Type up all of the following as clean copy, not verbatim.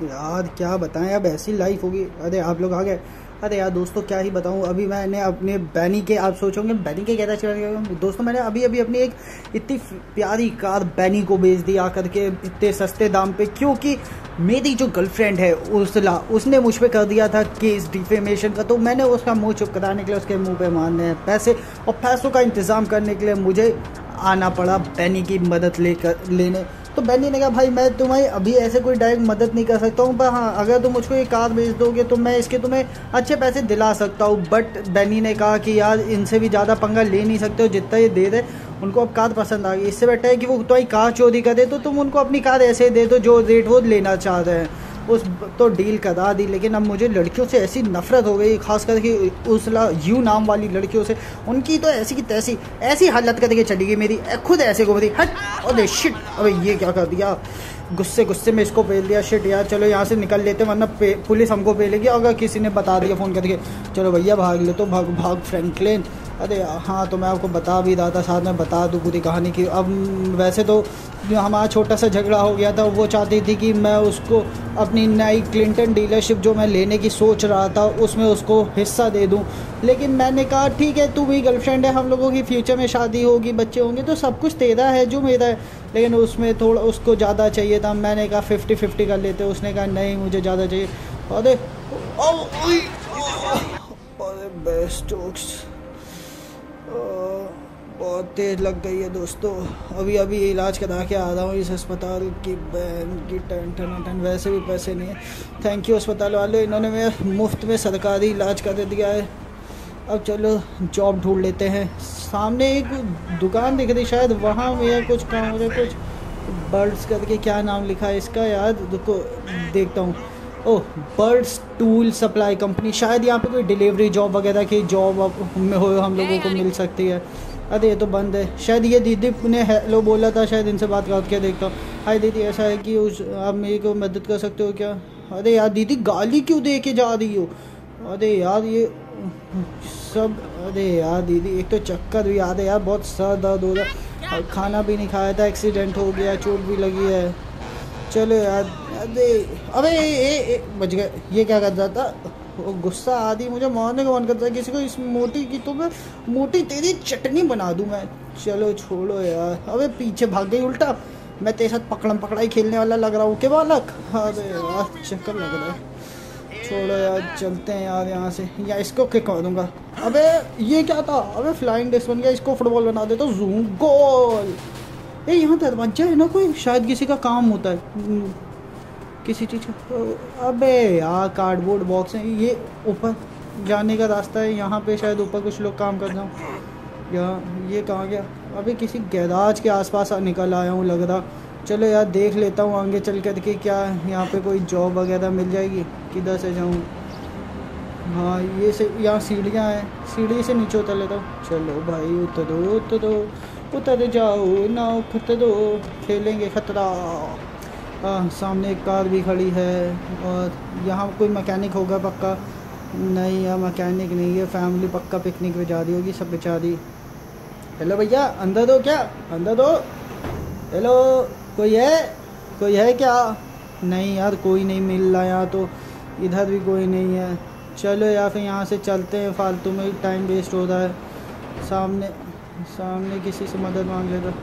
यार क्या बताएं, अब ऐसी लाइफ होगी। अरे आप लोग आ गए। अरे यार दोस्तों क्या ही बताऊं, अभी मैंने अपने बैनी के, आप सोचोगे बैनी के कहता चला दोस्तों, मैंने अभी अभी अपनी एक इतनी प्यारी कार बैनी को बेच दी आकर के इतने सस्ते दाम पे, क्योंकि मेरी जो गर्लफ्रेंड है उर्सला, उसने मुझ पे कर दिया था केस डिफेमेशन का। तो मैंने उसका मुंह चुप कराने के लिए उसके मुंह पे मारने हैं पैसे, और पैसों का इंतज़ाम करने के लिए मुझे आना पड़ा बैनी की मदद लेने। तो बैनी ने कहा भाई मैं तुम्हें अभी ऐसे कोई डायरेक्ट मदद नहीं कर सकता हूँ, पर हाँ अगर तुम मुझको ये कार बेच दोगे तो मैं इसके तुम्हें अच्छे पैसे दिला सकता हूँ। बट बैनी ने कहा कि यार इनसे भी ज़्यादा पंगा ले नहीं सकते हो, जितना ये दे रहे उनको अब कार पसंद आ गई। इससे बेटर है कि वो तुम्हारी कार चोरी करे तो तुम उनको अपनी कार ऐसे दे दो जो रेट वो लेना चाह रहे हैं। उस तो डील करा दी। लेकिन अब मुझे लड़कियों से ऐसी नफरत हो गई, खास करके उस यू नाम वाली लड़कियों से। उनकी तो ऐसी की तैसी ऐसी हालत करके चली गई मेरी, खुद ऐसे को मेरी हट। अरे शिट, अबे ये क्या कर दिया, गुस्से में इसको पेल दिया। शिट यार चलो यहाँ से निकल लेते, वरना पुलिस हमको पेलेगी अगर किसी ने बता दिया फ़ोन करके। चलो भैया भाग ले, तो भाग फ्रैंकलिन। अरे हाँ, तो मैं आपको बता भी रहा था, साथ में बता दूँ पूरी कहानी की। अब वैसे तो जो हमारा छोटा सा झगड़ा हो गया था, वो चाहती थी कि मैं उसको अपनी नई क्लिंटन डीलरशिप जो मैं लेने की सोच रहा था उसमें उसको हिस्सा दे दूं। लेकिन मैंने कहा ठीक है, तू भी गर्लफ्रेंड है, हम लोगों की फ्यूचर में शादी होगी, बच्चे होंगे, तो सब कुछ तेरा है जो मेरा है। लेकिन उसमें थोड़ा उसको ज़्यादा चाहिए था। मैंने कहा 50-50 कर लेते। उसने कहा नहीं मुझे ज़्यादा चाहिए। अरे बेस्ट बहुत तेज़ लग गई है दोस्तों। अभी अभी इलाज करा के आ रहा हूँ इस अस्पताल की, बैन की टन वैसे भी पैसे नहीं है। थैंक यू अस्पताल वाले, इन्होंने मेरा मुफ्त में सरकारी इलाज कर दिया है। अब चलो जॉब ढूंढ लेते हैं। सामने एक दुकान दिख रही, शायद वहाँ मेरा कुछ काम हो रहा है। कुछ बर्ड्स करके क्या नाम लिखा है इसका यार, रुको देखता हूँ। Oh, birds tool supply company. शायद यहाँ पे कोई डिलीवरी जॉब वगैरह की जॉब में हो हम लोगों को मिल सकती है। अरे ये तो बंद है। शायद ये दीदी ने हेलो बोला था, शायद इनसे बात करके देखता हूँ। हाय दीदी, ऐसा है कि आप मेरी को मदद कर सकते हो क्या? अरे यार दीदी गाली क्यों दे के जा रही हो? अरे यार ये सब, अरे यार दीदी एक तो चक्कर भी आ रहे यार, बहुत सर दर्द हो रहा, खाना भी नहीं खाया था, एक्सीडेंट हो गया, चोट भी लगी है। चलो यार, अबे बच गए। ये क्या कर रहा था? वो गुस्सा आदि मुझे मारने का मन करता है किसी को। इस मोटी की तो मैं मोटी तेरी चटनी बना दूं मैं। चलो छोड़ो यार। अबे पीछे भाग गई उल्टा। मैं तेरे साथ पकड़म पकड़ाई खेलने वाला लग रहा हूँ के बालक। अरे यार चक्कर लग रहा है। छोड़ो यार, चलते हैं यार यहाँ से, या इसको किक कर दूंगा। अबे ये क्या था? अबे फ्लाइंग डिस्क बन गया, इसको फुटबॉल बना देता हूँ। Zoom goal. ये यहाँ दरवाजा है ना कोई, शायद किसी का काम होता है किसी चीज़ का। अबे यार कार्डबोर्ड बॉक्स है, ये ऊपर जाने का रास्ता है। यहाँ पे शायद ऊपर कुछ लोग काम कर रहा हूँ। या ये कहाँ गया? अबे किसी गैराज के आसपास निकल आया हूँ लग रहा। चलो यार देख लेता हूँ आगे चल कर के क्या यहाँ पे कोई जॉब वगैरह मिल जाएगी। किधर से जाऊँ? हाँ ये से, यहाँ सीढ़ियाँ हैं, सीढ़ी से नीचे उतर लेता हूँ। चलो भाई उतर जाओ ना, खतरो खेलेंगे खतरा। सामने एक कार भी खड़ी है, और यहाँ कोई मैकेनिक होगा पक्का। नहीं यार मैकेनिक नहीं है, फैमिली पक्का पिकनिक पे जा रही होगी सब बेचारी। हेलो भैया अंदर दो, क्या अंदर दो? हेलो कोई है क्या? नहीं यार कोई नहीं मिल रहा यहाँ, तो इधर भी कोई नहीं है। चलो यार फिर यहाँ से चलते हैं, फालतू में टाइम वेस्ट हो रहा है। सामने किसी से मदद मांग लेता।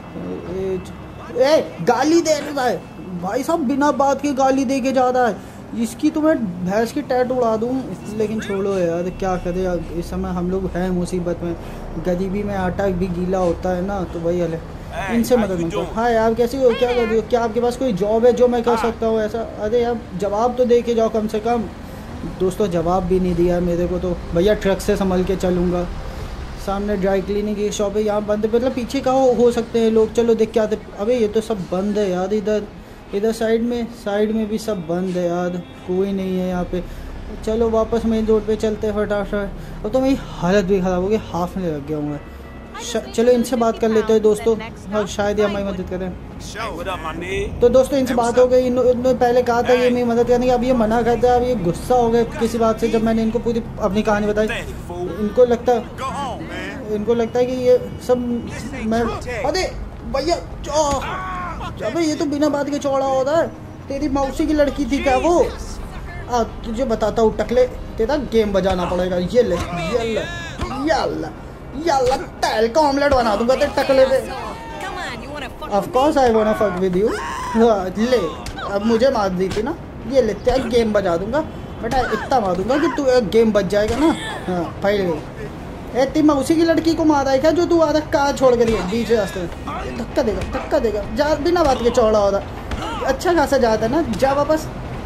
गाली दे रहा है भाई साहब, बिना बात के गाली दे के जा रहा है। इसकी तो मैं भैंस की टैट उड़ा दूँ। लेकिन छोड़ो यार क्या करे, इस समय हम लोग हैं मुसीबत में। गरीबी में आटा भी गीला होता है ना, तो वही हले इनसे मदद मांगो। हाँ यार कैसी हो, क्या कर रही हो? क्या आपके पास कोई जॉब है जो मैं कर सकता हूँ ऐसा? अरे यार जवाब तो दे के जाओ कम से कम। दोस्तों जवाब भी नहीं दिया मेरे को, तो भैया ट्रक से संभल के चलूँगा। सामने ड्राई क्लीनिंग की शॉप है, यहाँ बंद है, मतलब पीछे का हो सकते हैं लोग। चलो देख के आते। अबे ये तो सब बंद है यार, इधर साइड में भी सब बंद है यार, कोई नहीं है यहाँ पे। चलो वापस मेन रोड पे चलते हैं फटाफट। अब तो मेरी हालत भी ख़राब हो गई, हाफ में लग गया हूँ मैं। चलो इनसे बात कर लेते हैं दोस्तों, हाँ शायद ये हमारी मदद करें। तो दोस्तों इनसे बात हो गई। इन्होंने पहले कहा था ये मेरी मदद करने की, अब ये मना करता है। अब ये गुस्सा हो गया किसी बात से जब मैंने इनको पूरी अपनी कहानी बताई। इनको लगता है कि ये सब मैं, अरे भैया अबे ये तो बिना बात के चौड़ा होता है। तेरी मौसी की लड़की थी क्या वो? तुझे बताता हूँ टकले, तेरा गेम बजाना पड़ेगा। ये ले यल्ला यल्ला तेल का ऑमलेट बना दूंगा तेरे टकले पे। Of course I want to fuck with you. ले अब मुझे मार दी थी ना, ये ले तेरा गेम बजा दूंगा बेटा, इतना मार दूंगा कि तू गेम बच जाएगा ना। हाँ पहले तेरी मौसी की लड़की को मारा है क्या जो तू आधा कार छोड़ कर दिया बीच रास्ते में? धक्का देगा जा, बिना बात के चौड़ा हो रहा, अच्छा खासा जाता है ना, जा वापस।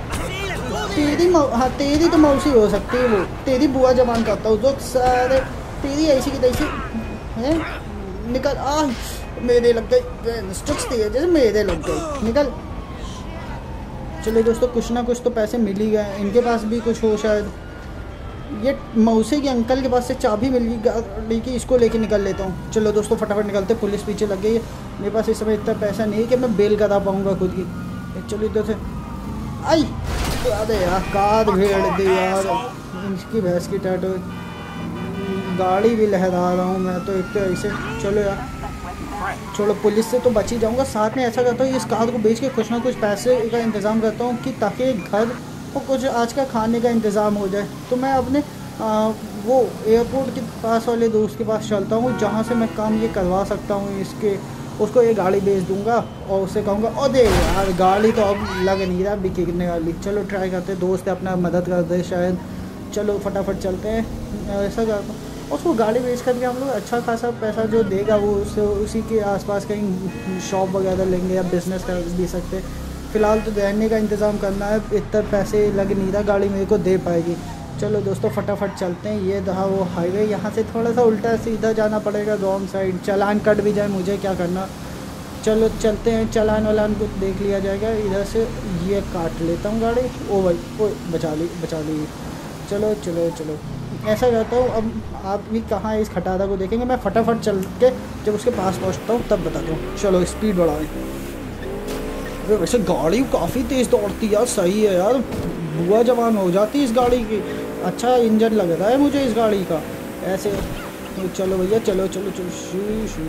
हाँ तेरी तो मौसी हो सकती है वो, तेरी बुआ जबान करता हूँ जो सारे, तेरी ऐसी की तैसी है। निकल मेरे लग गई चुचती है जैसे मेरे लग गई, निकल। चलो दोस्तों कुछ ना कुछ तो पैसे मिल ही गए, इनके पास भी कुछ हो शायद। ये मौसी के अंकल के पास से चाबी मिल गई गाड़ी की, इसको लेके निकल लेता हूँ। चलो दोस्तों फटाफट निकलते, पुलिस पीछे लग गई है। मेरे पास इस समय इतना पैसा नहीं है कि मैं बेल करा पाऊँगा खुद की। चलो इधर से आई, अरे यार कार भेड़ दी यार, इसकी भैंस की टाट, गाड़ी भी लहरा रहा हूँ मैं तो, एक तो ऐसे। चलो यार छोड़ो, पुलिस से तो बच ही जाऊँगा। साथ में ऐसा करता हूँ इस कार को बेच के कुछ ना कुछ पैसे का इंतज़ाम करता हूँ कि ताकि घर को कुछ आज का खाने का इंतज़ाम हो जाए। तो मैं अपने वो एयरपोर्ट के पास वाले दोस्त के पास चलता हूँ जहाँ से मैं काम ये करवा सकता हूँ इसके, उसको ये गाड़ी बेच दूंगा और उससे कहूँगा ओ दे यार गाड़ी तो अब लग नहीं रहा बिकने वाली। चलो ट्राई करते, दोस्त अपना मदद कर दे शायद। चलो फटाफट चलते हैं, ऐसा करता हूँ। उसको गाड़ी बेच करके हम लोग अच्छा खासा पैसा जो देगा वो उसी के आसपास कहीं शॉप वगैरह लेंगे या बिज़नेस कर भी सकते। फ़िलहाल तो रहने का इंतज़ाम करना है, इतना पैसे लग नहीं रहा गाड़ी मेरे को दे पाएगी। चलो दोस्तों फटाफट चलते हैं। ये रहा वो हाईवे, यहाँ से थोड़ा सा उल्टा सीधा जाना पड़ेगा रॉन्ग साइड, चालान कट भी जाए मुझे क्या करना। चलो चलते हैं, चालान वालान को देख लिया जाएगा। इधर से ये काट लेता हूँ गाड़ी। ओ भाई ओ बचा ली। चलो चलो चलो ऐसा करता हूँ। अब आप भी कहाँ इस खटारा को देखेंगे, मैं फटाफट चल के जब उसके पास पहुँचता हूँ तब बताता हूँ। चलो स्पीड बढ़ाएं। अरे वैसे गाड़ी काफ़ी तेज़ दौड़ती है यार, सही है यार, बुआ जवान हो जाती है इस गाड़ी की। अच्छा इंजन लग रहा है मुझे इस गाड़ी का ऐसे। तो चलो भैया चलो चलो चलो शू शू।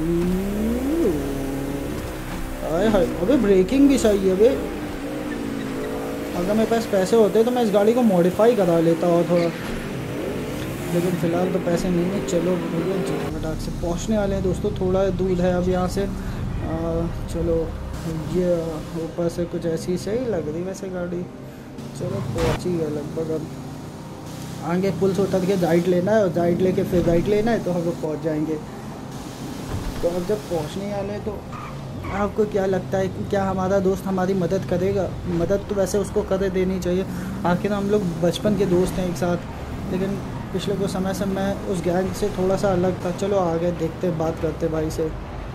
हाय हाय अबे ब्रेकिंग भी सही है अबे। अगर मेरे पास पैसे होते तो मैं इस गाड़ी को मॉडिफाई करा लेता और थोड़ा, लेकिन फ़िलहाल तो पैसे नहीं है। चलो भैया झटाक से पहुंचने वाले हैं दोस्तों, थोड़ा दूर है अब यहाँ से। चलो ये ऊपर से कुछ ऐसी सही लग रही वैसे गाड़ी। चलो पहुँच ही गया लगभग। अब आगे पुल से उतर के राइट लेना है और राइट लेके फिर राइट लेना है तो हम लोग पहुँच जाएंगे। तो अब जब पहुँचने वाले तो आपको क्या लगता है कि क्या हमारा दोस्त हमारी मदद करेगा? मदद तो वैसे उसको कर देनी चाहिए, आखिर हम लोग बचपन के दोस्त हैं एक साथ। लेकिन पिछले कुछ समय से मैं उस गैंग से थोड़ा सा अलग था। चलो आगे देखते बात करते भाई से।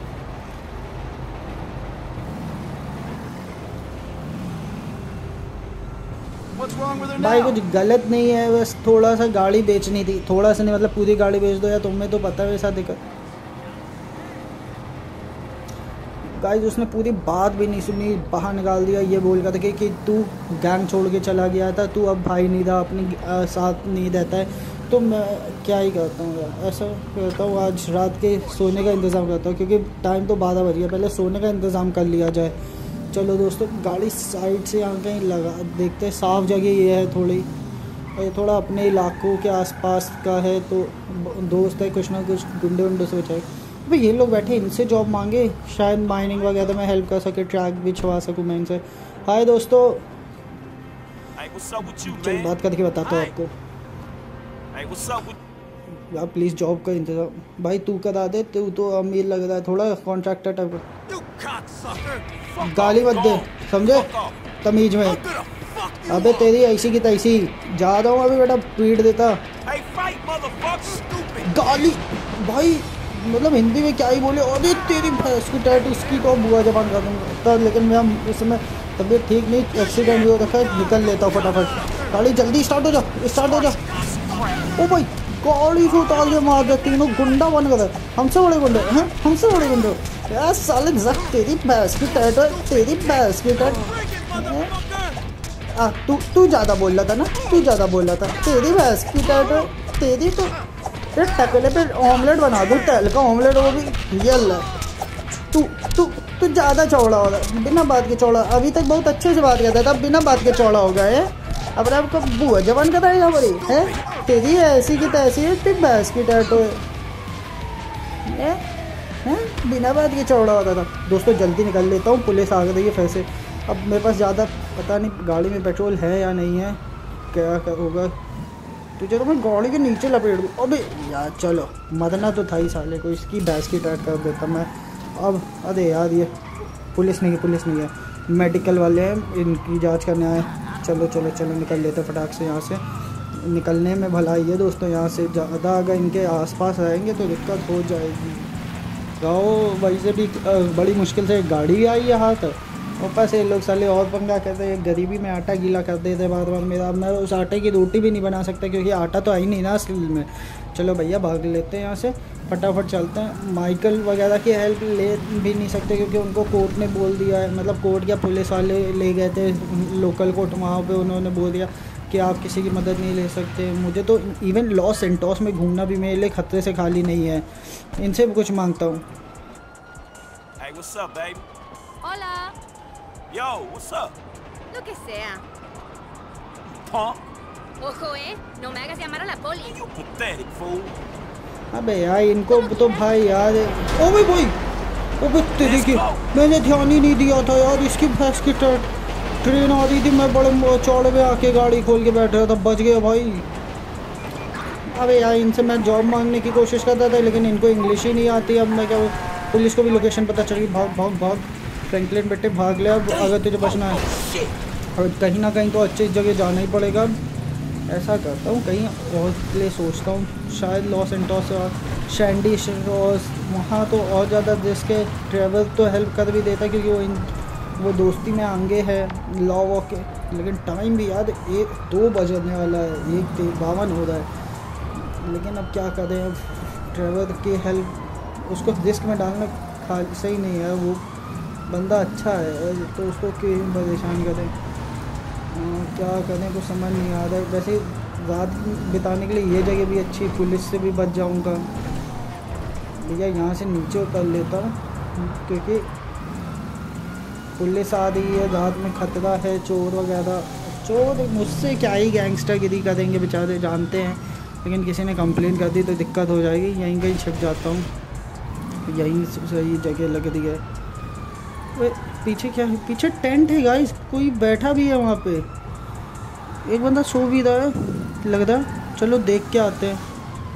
भाई कुछ गलत नहीं है, बस थोड़ा सा गाड़ी बेचनी थी। थोड़ा सा नहीं मतलब पूरी गाड़ी बेच दो या तुम्हें तो पता है वैसा दिक्कत। गाइस उसने पूरी बात भी नहीं सुनी, बाहर निकाल दिया ये बोल कर कि तू गैंग छोड़ के चला गया था, तू अब भाई नहीं रहा, अपनी साथ नहीं रहता है। तो मैं क्या ही करता हूँ यार, ऐसा करता हूँ आज रात के सोने का इंतज़ाम करता हूँ क्योंकि टाइम तो 12 बज गया, पहले सोने का इंतज़ाम कर लिया जाए। चलो दोस्तों गाड़ी साइड से यहाँ कहीं लगा देखते हैं, साफ़ जगह ये है थोड़ी, ये थोड़ा अपने इलाकों के आसपास का है तो दोस्त है, कुछ ना कुछ गुंडे वुंडे से बचाए। भाई ये लोग बैठे इनसे जॉब मांगे, शायद माइनिंग वगैरह में हेल्प कर सके, ट्रैक भी छुआ सकूँ मैं इनसे। हाय दोस्तों, चल बात करके बताता हूँ आपको यार, प्लीज़ जॉब का इंतज़ाम भाई तू करा दे, तू तो अमीर लग रहा है थोड़ा, कॉन्ट्रैक्टर टाइप का। गाली मत दे समझे, तमीज में। अबे तेरी ऐसी की तैसी, जा रहा हूँ अभी बेटा, पीट देता गाली भाई, मतलब हिंदी में क्या ही बोले। अरे तेरी भैंस की टैट, उसकी तो बुआ जबान कर दूँगा। लेकिन मैं इस समय तबीयत ठीक नहीं, एक्सीडेंट भी हो रखा है, निकल लेता हूँ फटाफट। गाड़ी जल्दी स्टार्ट हो जा। ओ भाई गाड़ी से उतार के मार दे, तीनों गुंडा बन गए, हमसे बड़े गुंडे हैं, हमसे बड़े गुंडे यार साले। जक तेरी भैंस की टैट, तेरी भैंस की टैट। तू ज़्यादा बोल रहा था ना, तेरी भैंस की टैट, तेरी तो टकले पे ऑमलेट बना दूँ, तेल का ऑमलेट वो भी। ये तू तू ज़्यादा चौड़ा हो रहा है, बिना बात के चौड़ा। अभी तक बहुत अच्छे से बात करता था, बिना बात के चौड़ा हो गया है। अब आपको बुआ जवान कराएगा बड़ी है तेरी ऐसी की तैसी है, फिर भैंस की टैटो है, बिना बात के चौड़ा होता था। दोस्तों जल्दी निकल लेता हूँ, पुलिस आ गई है फिर से। अब मेरे पास ज़्यादा पता नहीं गाड़ी में पेट्रोल है या नहीं है, क्या होगा। तुझे तो मैं गाड़ी के नीचे लपेट दूँ। अबे यार चलो, मरना तो था ही साले को, इसकी भैंस की टाइट कर देता मैं अब। अरे यार ये पुलिस नहीं है, मेडिकल वाले हैं, इनकी जांच करने आए। चलो चलो चलो निकल लेते फटाक से यहाँ से। निकलने में भलाई है दोस्तों, यहाँ से ज़्यादा अगर इनके आसपास रहेंगे तो दिक्कत हो जाएगी। गाँव वही से भी बड़ी मुश्किल से एक गाड़ी भी आई है हाथ, ऊपर से लोग साले और पंगा कहते हैं, गरीबी में आटा गीला कर देते बार बार मेरा। मैं उस आटे की रोटी भी नहीं बना सकता क्योंकि आटा तो आई नहीं ना असल में। चलो भैया भाग लेते हैं यहाँ से, फटाफट चलते हैं। माइकल वगैरह की हेल्प ले भी नहीं सकते क्योंकि उनको कोर्ट ने बोल दिया है, मतलब कोर्ट या पुलिस वाले ले गए थे लोकल कोर्ट, वहाँ पे उन्होंने बोल दिया कि आप किसी की मदद नहीं ले सकते। मुझे तो इवन लॉस सेंटोस में घूमना भी मेरे लिए खतरे से खाली नहीं है। इनसे भी कुछ मांगता हूँ। Hey, what's up, baby? Hola. Yo, what's up? Lo que sea. Punk? Ojo, no me hagas llamar a la poli. You pathetic fool. अबे यार इनको तो भाई यार, ओ भाई ओबे तेरी की मैंने ध्यान ही नहीं दिया था यार। इसकी भैंस की ट्रेन आ रही थी, मैं बड़े चौड़े में आके गाड़ी खोल के बैठ रहा था, बच गया भाई। अबे यार इनसे मैं जॉब मांगने की कोशिश करता था लेकिन इनको इंग्लिश ही नहीं आती। अब मैं क्या, पुलिस को भी लोकेशन पता चली। भाग भाग भाग फ्रैंकलिन बेटे भाग ले अब, अगर तुझे बचना है। और कहीं ना कहीं तो अच्छी जगह जाना ही पड़ेगा। ऐसा करता हूँ कहीं और के लिए सोचता हूँ, शायद लॉस एंटोस और शैंडी शोस, वहाँ तो और ज़्यादा जिसके ट्रैवल तो हेल्प कर भी देता क्योंकि वो दोस्ती में आगे है लॉ वॉ के। लेकिन टाइम भी याद 1-2 बजने वाला है, 1:52 हो रहा है। लेकिन अब क्या करें, अब ट्रैवल की हेल्प उसको रिस्क में डालना सही नहीं है। वो बंदा अच्छा है तो उसको क्यों परेशान करें, क्या करें कुछ समझ नहीं आ रहा है। वैसे रात बिताने के लिए ये जगह भी अच्छी, पुलिस से भी बच जाऊंगा। भैया यहाँ से नीचे उतर लेता हूँ क्योंकि पुलिस आ रही है, रात में खतरा है, चोर वगैरह। चोर मुझसे क्या ही गैंगस्टरगिरी करेंगे बेचारे, जानते हैं। लेकिन किसी ने कंप्लेन कर दी तो दिक्कत हो जाएगी। यहीं कहीं छिप जाता हूँ, यहीं सही जगह लग रही है। वे पीछे क्या है, पीछे टेंट है गाइस, कोई बैठा भी है वहाँ पे, एक बंदा सो भी रहा है लग रहा। चलो देख के आते हैं।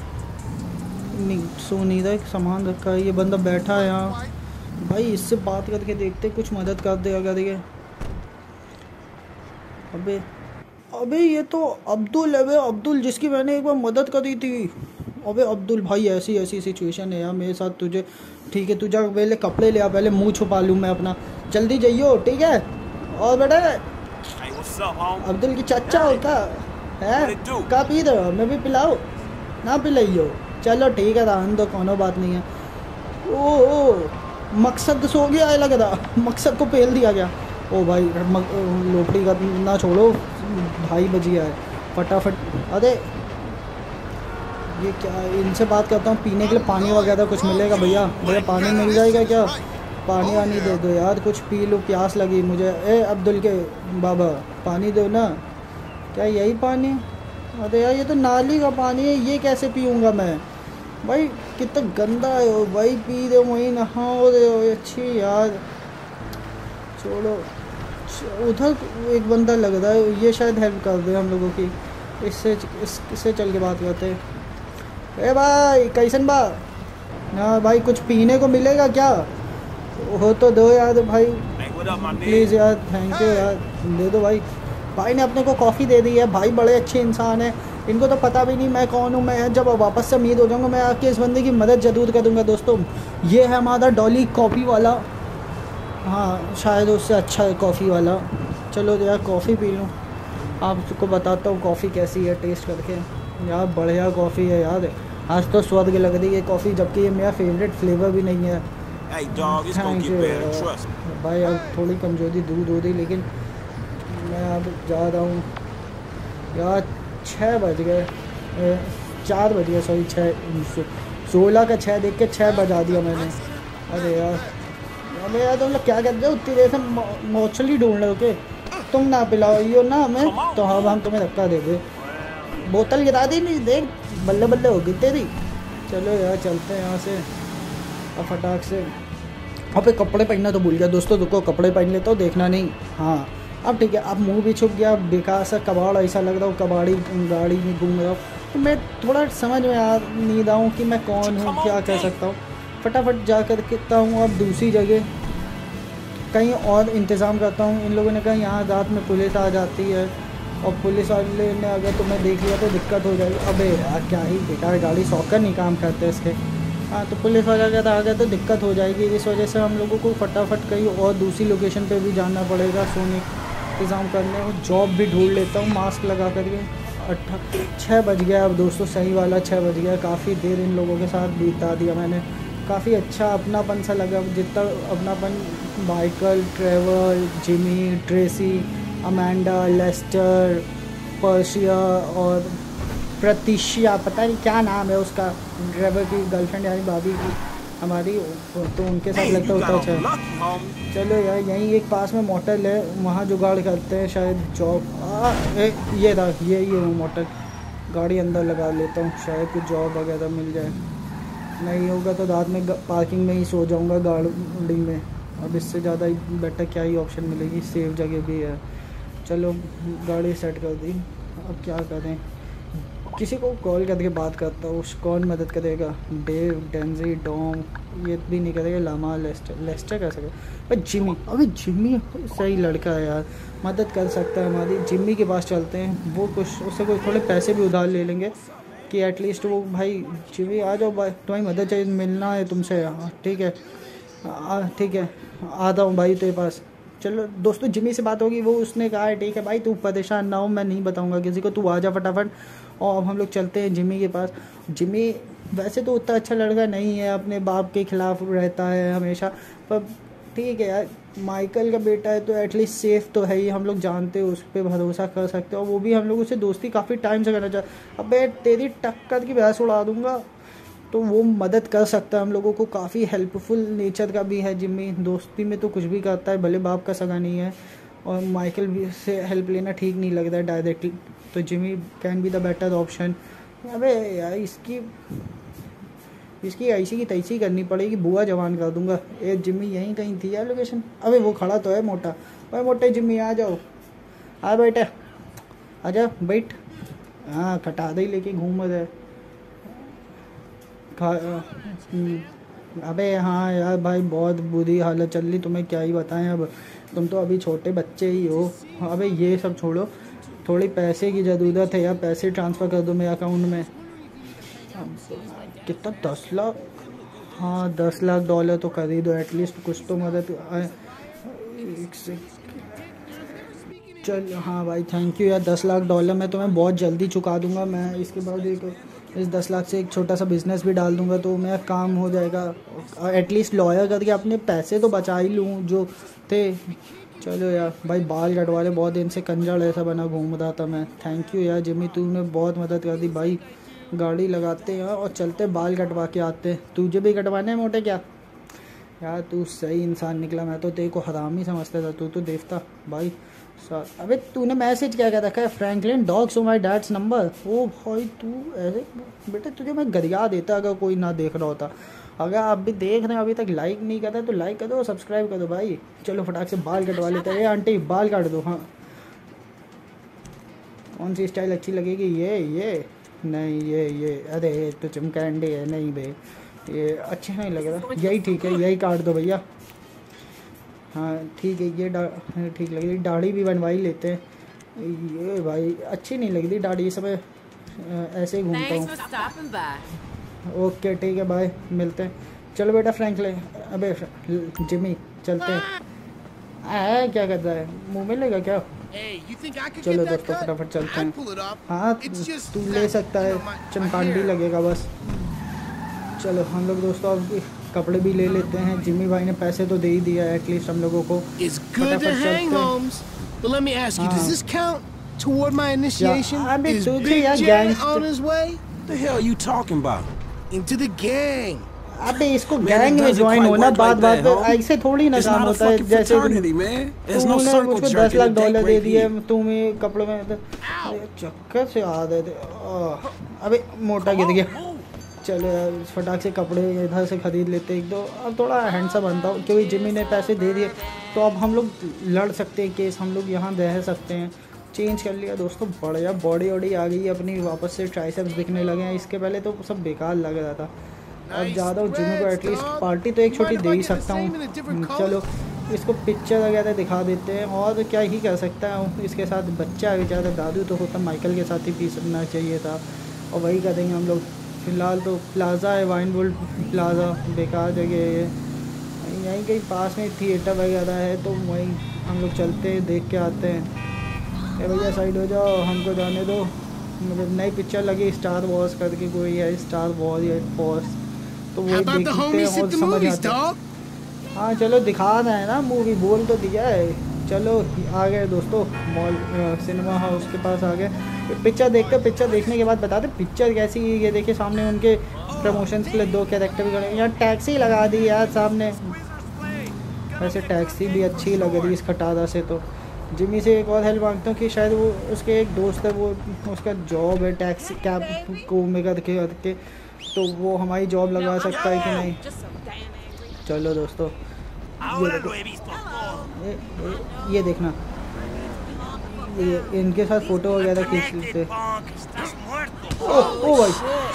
नहीं सो नहीं रहा, सामान रखा है, ये बंदा बैठा है यहाँ। भाई इससे बात करके देखते कुछ मदद कर दे अगर ये। अबे ये तो अब्दुल है, अब्दुल जिसकी मैंने एक बार मदद करी थी। अबे अब्दुल भाई ऐसी सिचुएशन है यार मेरे साथ, तुझे ठीक है तुझे पहले कपड़े ले आ, पहले मुंह छुपा लूँ मैं अपना, जल्दी जाइयो ठीक है। और बेटा अब्दुल की चाचा हो क्या है, का पी दो, मैं भी पिलाओ ना पिलाइयो। चलो ठीक है रहने दो, कोनो बात नहीं है। ओ मकसद सो गया है लग रहा, मकसद को पेल दिया गया। ओ भाई लोपड़ी का ना छोड़ो, भाई बज गया है फटाफट। अरे ये क्या, इनसे बात करता हूँ, पीने के लिए पानी वगैरह कुछ मिलेगा भैया? भैया पानी मिल जाएगा क्या? पानी वानी दे दो यार, कुछ पी लो, प्यास लगी मुझे। अब्दुल के बाबा पानी दो ना। क्या यही पानी? अरे यार ये तो नाली का पानी है, ये कैसे पीऊँगा मैं? भाई कितना गंदा है वो भाई, पी दो वहीं नहाओ दे अच्छी यार। छोड़ो, उधर एक बंदा लग रहा है, ये शायद हेल्प कर दे हम लोगों की। इससे चल के बात करते हैं। ए भाई कैसन बा ना भाई, कुछ पीने को मिलेगा क्या? हो तो दो यार भाई प्लीज़ यार, थैंक यू यार, दे दो भाई। भाई ने अपने को कॉफ़ी दे दी है, भाई बड़े अच्छे इंसान हैं। इनको तो पता भी नहीं मैं कौन हूँ। मैं जब वापस से उम्मीद हो जाऊँगा मैं आपके इस बंदे की मदद ज़रूर करूँगा। दोस्तों ये है हमारा डॉली कॉफ़ी वाला, हाँ शायद उससे अच्छा है कॉफ़ी वाला। चलो यार कॉफ़ी पी लूँ, आपको बताता हूँ कॉफ़ी कैसी है टेस्ट करके। यार बढ़िया कॉफ़ी है यार, आज तो स्वर्ग लग रही है कॉफ़ी, जबकि ये मेरा फेवरेट फ्लेवर भी नहीं है। थैंक यू भाई, अब थोड़ी कमज़ोरी दूर हो रही, लेकिन मैं अब जा रहा हूँ यार। 6 बज गए, 4 बज गए सॉरी, 16 का 6 देख के 6 बजा दिया मैंने। अरे यार अबे यार तुम लोग क्या करते हो उतनी देर से मछली ढूंढ रहे हो के? तुम ना पिलाओ ना हमें तो हम तुम्हें धक्का दे दे। बोतल गिरा दी नहीं, देख बल्ले बल्ले हो गई तेरी। चलो यार चलते हैं यहाँ से अब फटाक से। अब कपड़े पहनना तो भूल गया दोस्तों, रुको कपड़े पहन लेता हूँ, देखना नहीं। हाँ अब ठीक है, अब मुंह भी छुप गया, बेकार सा कबाड़ ऐसा लग रहा हूँ, कबाड़ी गाड़ी में घूम रहा हूँ। तो मैं थोड़ा समझ में आ नहीं रहा हूँ कि मैं कौन हूँ, क्या कह सकता हूँ। फटाफट जा कर कहता हूँ अब दूसरी जगह कहीं और इंतज़ाम करता हूँ। इन लोगों ने कहा यहाँ रात में पुलिस आ जाती है और पुलिस वाले ने अगर तुम्हें देख लिया तो दिक्कत हो जाएगी। अबे यार क्या ही बेकार गाड़ी, सॉकर नहीं काम करते इसके। हाँ तो पुलिस वाला अगर आ गया तो दिक्कत हो जाएगी, इस वजह से हम लोगों को फटाफट कहीं और दूसरी लोकेशन पे भी जाना पड़ेगा सोने इंतज़ाम करने। और जॉब भी ढूंढ लेता हूँ मास्क लगा करके। 6 बज गया अब दोस्तों, सही वाला 6 बज गया। काफ़ी देर इन लोगों के साथ बिता दिया मैंने, काफ़ी अच्छा अपनापन सा लगा। जितना अपनापन Michael, Trevor, Jimmy, Tracey, Amanda, Lester, पर्शिया और प्रतीशिया, पता नहीं क्या नाम है उसका, ड्राइवर की गर्लफ्रेंड यानी भाभी की हमारी, तो उनके साथ लगता होता अच्छा। चलो यार यहीं एक पास में मोटल है, वहाँ जुगाड़ करते हैं शायद जॉब। ये था ये वो मोटल, गाड़ी अंदर लगा लेता हूँ, शायद कुछ जॉब वगैरह मिल जाए। नहीं होगा तो रात में पार्किंग में ही सो जाऊँगा गाड़ी में। अब इससे ज़्यादा ही बेटर क्या ही ऑप्शन मिलेगी, सेफ जगह भी है। चलो गाड़ी सेट कर दी, अब क्या करें, किसी को कॉल करके बात करता हूँ, कौन मदद करेगा। डेव, डेंजी, डॉम ये भी नहीं करेगा। लामा, लेस्टर कर सके पर जिमी, अभी जिमी सही लड़का है यार, मदद कर सकता है हमारी। जिमी के पास चलते हैं, वो कुछ उससे कोई थोड़े पैसे भी उधार ले लेंगे कि एटलीस्ट वो भाई जिमी आ जाओ भाई, तुम्हारी मदद चाहिए, मिलना है तुमसे। ठीक है ठीक है आता हूँ भाई तेरे पास। चलो दोस्तों जिमी से बात होगी, वो उसने कहा है ठीक है भाई तू परेशान ना हो, मैं नहीं बताऊंगा किसी को, तू आ जा फटाफट। और अब हम लोग चलते हैं जिमी के पास। जिमी वैसे तो उतना अच्छा लड़का नहीं है, अपने बाप के खिलाफ रहता है हमेशा, पर ठीक है यार माइकल का बेटा है तो एटलीस्ट सेफ तो है ही, हम लोग जानते हैं, उस पर भरोसा कर सकते हो। वो भी हम लोग उससे दोस्ती काफ़ी टाइम से करना चाहते। अब मैं तेरी टक्कर की बहस उड़ा दूंगा, तो वो मदद कर सकता है हम लोगों को, काफ़ी हेल्पफुल नेचर का भी है जिमी, दोस्ती में तो कुछ भी करता है, भले बाप का सगा नहीं है। और माइकल भी से हेल्प लेना ठीक नहीं लगता है डायरेक्टली, तो Jimmy can be the better option. अबे यार इसकी ऐसी की तैसी करनी पड़ेगी, बुआ जवान कर दूंगा। ए जिमी यहीं कहीं थी यार लोकेशन। अबे वो खड़ा तो है मोटा, भाई मोटे जिमी आ जाओ, आ बेटा आजा बैठ। हाँ खटा दे लेके घूम रहे। अबे हाँ यार भाई बहुत बुरी हालत चल रही, तुम्हें क्या ही बताएं, अब तुम तो अभी छोटे बच्चे ही हो। अबे ये सब छोड़ो, थोड़ी पैसे की ज़रूरत है यार, पैसे ट्रांसफ़र कर दो मेरे अकाउंट में। कितना 10 लाख? हाँ 10 लाख डॉलर तो कर ही दो एटलीस्ट, कुछ तो मदद आए। चल हाँ भाई थैंक यू यार, 10 लाख डॉलर मैं तुम्हें बहुत जल्दी चुका दूंगा। मैं इसके बाद इस 10 लाख से एक छोटा सा बिज़नेस भी डाल दूंगा तो मेरा काम हो जाएगा। एटलीस्ट लॉयर करके अपने पैसे तो बचा ही लूँ जो थे। चलो यार भाई बाल कटवा ले, बहुत दिन से कंजड़ ऐसा बना घूम रहा था मैं। थैंक यू यार जिमी, तूने बहुत मदद कर दी भाई। गाड़ी लगाते हैं और चलते बाल कटवा के आते। तुझे भी कटवाने हैं मोटे क्या? यार तू सही इंसान निकला, मैं तो तेरे को हराम ही समझता था, तू तो देखता भाई। अबे तूने मैसेज क्या रखा है? Franklin dogs my dad's number. ओ भाई तू ऐसे बेटा, तुझे मैं गरिया देता अगर कोई ना देख रहा होता। अगर आप भी देख रहे हैं अभी तक लाइक नहीं करता तो लाइक कर दो, सब्सक्राइब कर दो भाई। चलो फटाक से बाल कटवा लेते हैं। आंटी बाल काट दो। हाँ कौन सी स्टाइल अच्छी लगेगी? ये नहीं ये अरे तो चिमकैंडी है, नहीं बे ये अच्छा नहीं लग रहा, यही ठीक है, यही काट दो भैया। हाँ ठीक है ये ठीक लग रही, दाढ़ी भी बनवाई लेते हैं। ये भाई अच्छी नहीं लग रही दाढ़ी, इस समय ऐसे ही घूमता हूँ। ओके ठीक है बाय, मिलते हैं। चलो बेटा फ्रैंकलिन, अबे जिमी चलते हैं। क्या कर रहा है, मुँह में लेगा क्या? चलो दोस्तों फटाफट चलते हैं। हाँ तू ले सकता है, चमकांडी लगेगा बस। चलो हम लोग दोस्तों अब कपड़े भी ले लेते हैं, जिमी भाई ने पैसे तो दे ही दिया है एटलीस्ट हम लोगों को। फटाफट चलते हैं। अबे इसको Man, गैंग it में doesn't ज्वाइन quite होना work बात like बात that, पे homie. ऐसे थोड़ी ना It's काम not a होता है fucking जैसे fraternity, man. There's no तूने circle मुझको jerking 10 lakh and date dollar दे rape दिए here. तुम्हें कपड़ों में अरे चक्कर से आ रहे थे अबे मोटा गिर गया। चलो यार फटाक से कपड़े इधर से ख़रीद लेते एक दो, अब थोड़ा हैंडसम बनता हूँ क्योंकि जिम्मी ने पैसे दे दिए तो अब हम लोग लड़ सकते हैं केस, हम लोग यहाँ रह सकते हैं। चेंज कर लिया दोस्तों, बढ़िया बॉडी वॉडी आ गई अपनी, वापस से ट्राइसेप्स दिखने लगे हैं। इसके पहले तो सब बेकार लग रहा था। अब ज़्यादा हूँ जिम्मी को एटलीस्ट पार्टी तो एक छोटी दे ही सकता हूँ। चलो इसको पिक्चर वगैरह दिखा देते हैं और क्या ही कर सकता है। इसके साथ बच्चा है बेचारा, दादू तो होता माइकल के साथ ही पीसना चाहिए था और वही करेंगे हम लोग। फ़िलहाल तो प्लाज़ा है, वाइनवुड प्लाज़ा, बेकार जगह है ये। यहीं कहीं पास में थिएटर वगैरह है तो वहीं हम लोग चलते हैं, देख के आते हैं। ए भैया साइड हो जाओ, हमको जाने दो। मुझे नई पिक्चर लगी स्टार वॉर्स करके, कोई है स्टार वॉर या फॉर्स, तो वो देखते हैं और समझ आते हैं। हाँ चलो दिखा रहे हैं ना मूवी, बोल तो दिया है। चलो आ गए दोस्तों मॉल सिनेमा हाउस के पास आ गए। पिक्चर देखते, पिक्चर देखने के बाद बताते पिक्चर कैसी। ये देखिए सामने उनके प्रमोशंस के लिए 2 कैरेक्टर भी खड़े हैं। यहाँ टैक्सी लगा दी यार सामने, वैसे टैक्सी भी अच्छी लग रही है इस खटारा से। तो जिम्मी से एक और हेल्प मांगता हूँ कि शायद वो उसके एक दोस्त है, वो उसका जॉब है टैक्सी कैब को में करके, तो वो हमारी जॉब लगा सकता है कि नहीं। चलो दोस्तों ये देखना, ये इनके साथ फ़ोटो वगैरह खींच लेते। ओ भाई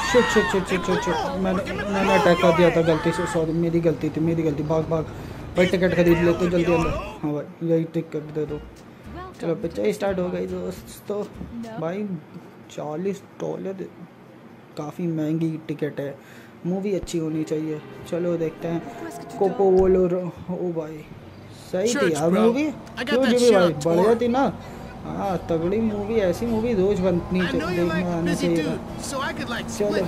शिट मैंने अटैक कर दिया था गलती से, सॉरी मेरी गलती। भाग भाई टिकट खरीद लेते जल्दी अंदर। हाँ भाई यही टिकट दे दो। चलो पिक्चर स्टार्ट हो गई दोस्तों। भाई $40 काफ़ी महंगी टिकट है, मूवी अच्छी होनी चाहिए। चलो देखते हैं कोको वोलो। ओ भाई सही थी यार मूवी, क्यों जिम्मी भाई बढ़िया थी ना। हाँ तगड़ी मूवी, ऐसी मूवी रोज बननी देखने आनी चाहिए था। चलो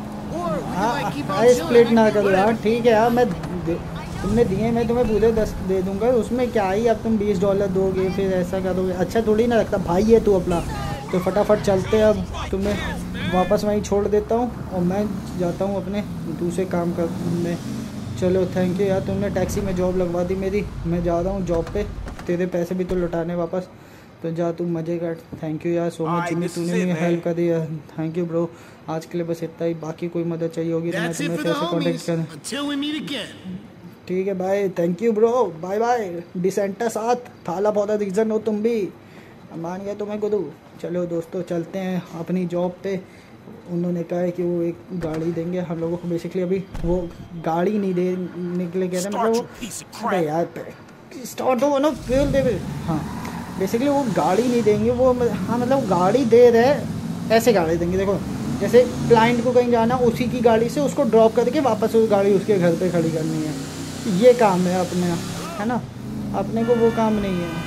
हाँ स्प्लिट ना करो यार, ठीक है यार, मैं तुमने दिए मैं तुम्हें पूरे 10 दे दूंगा, उसमें क्या ही अब तुम $20 दोगे फिर ऐसा करोगे, अच्छा थोड़ी ना लगता। भाई है तू अपना, तो फटाफट चलते अब तुम्हें वापस वहीं छोड़ देता हूँ और मैं जाता हूँ अपने दूसरे काम करने। चलो थैंक यू यार, तुमने टैक्सी में जॉब लगवा दी मेरी, मैं जा रहा हूँ जॉब पे, तेरे पैसे भी तो लौटाने वापस, तो जा तू मज़े कर। थैंक यू यार सो मच जिम्मी, तूने मुझे हेल्प कर दिया, थैंक यू ब्रो। आज के लिए बस इतना ही, बाकी कोई मदद चाहिए होगी तो मैं तुम्हें फिर से कॉन्टेक्ट करूँ। ठीक है भाई, thank you bro, bye bye. डिसेंटा साथ थाला पौधा रीजन हो तुम भी, मान गया तुम्हें गुरु। चलो दोस्तों चलते हैं अपनी जॉब पे। उन्होंने कहा है कि वो एक गाड़ी देंगे हम लोगों को, बेसिकली अभी वो गाड़ी नहीं दे निकले कह रहे, मतलब वो अरे यार स्टार्ट हो ना फेल दे। हाँ बेसिकली वो गाड़ी नहीं देंगे वो, हाँ मतलब गाड़ी दे रहे ऐसे गाड़ी देंगे। देखो जैसे क्लाइंट को कहीं जाना, उसी की गाड़ी से उसको ड्रॉप करके वापस वो गाड़ी उसके घर पे खड़ी करनी है, ये काम है अपने, है ना, अपने को वो काम नहीं है।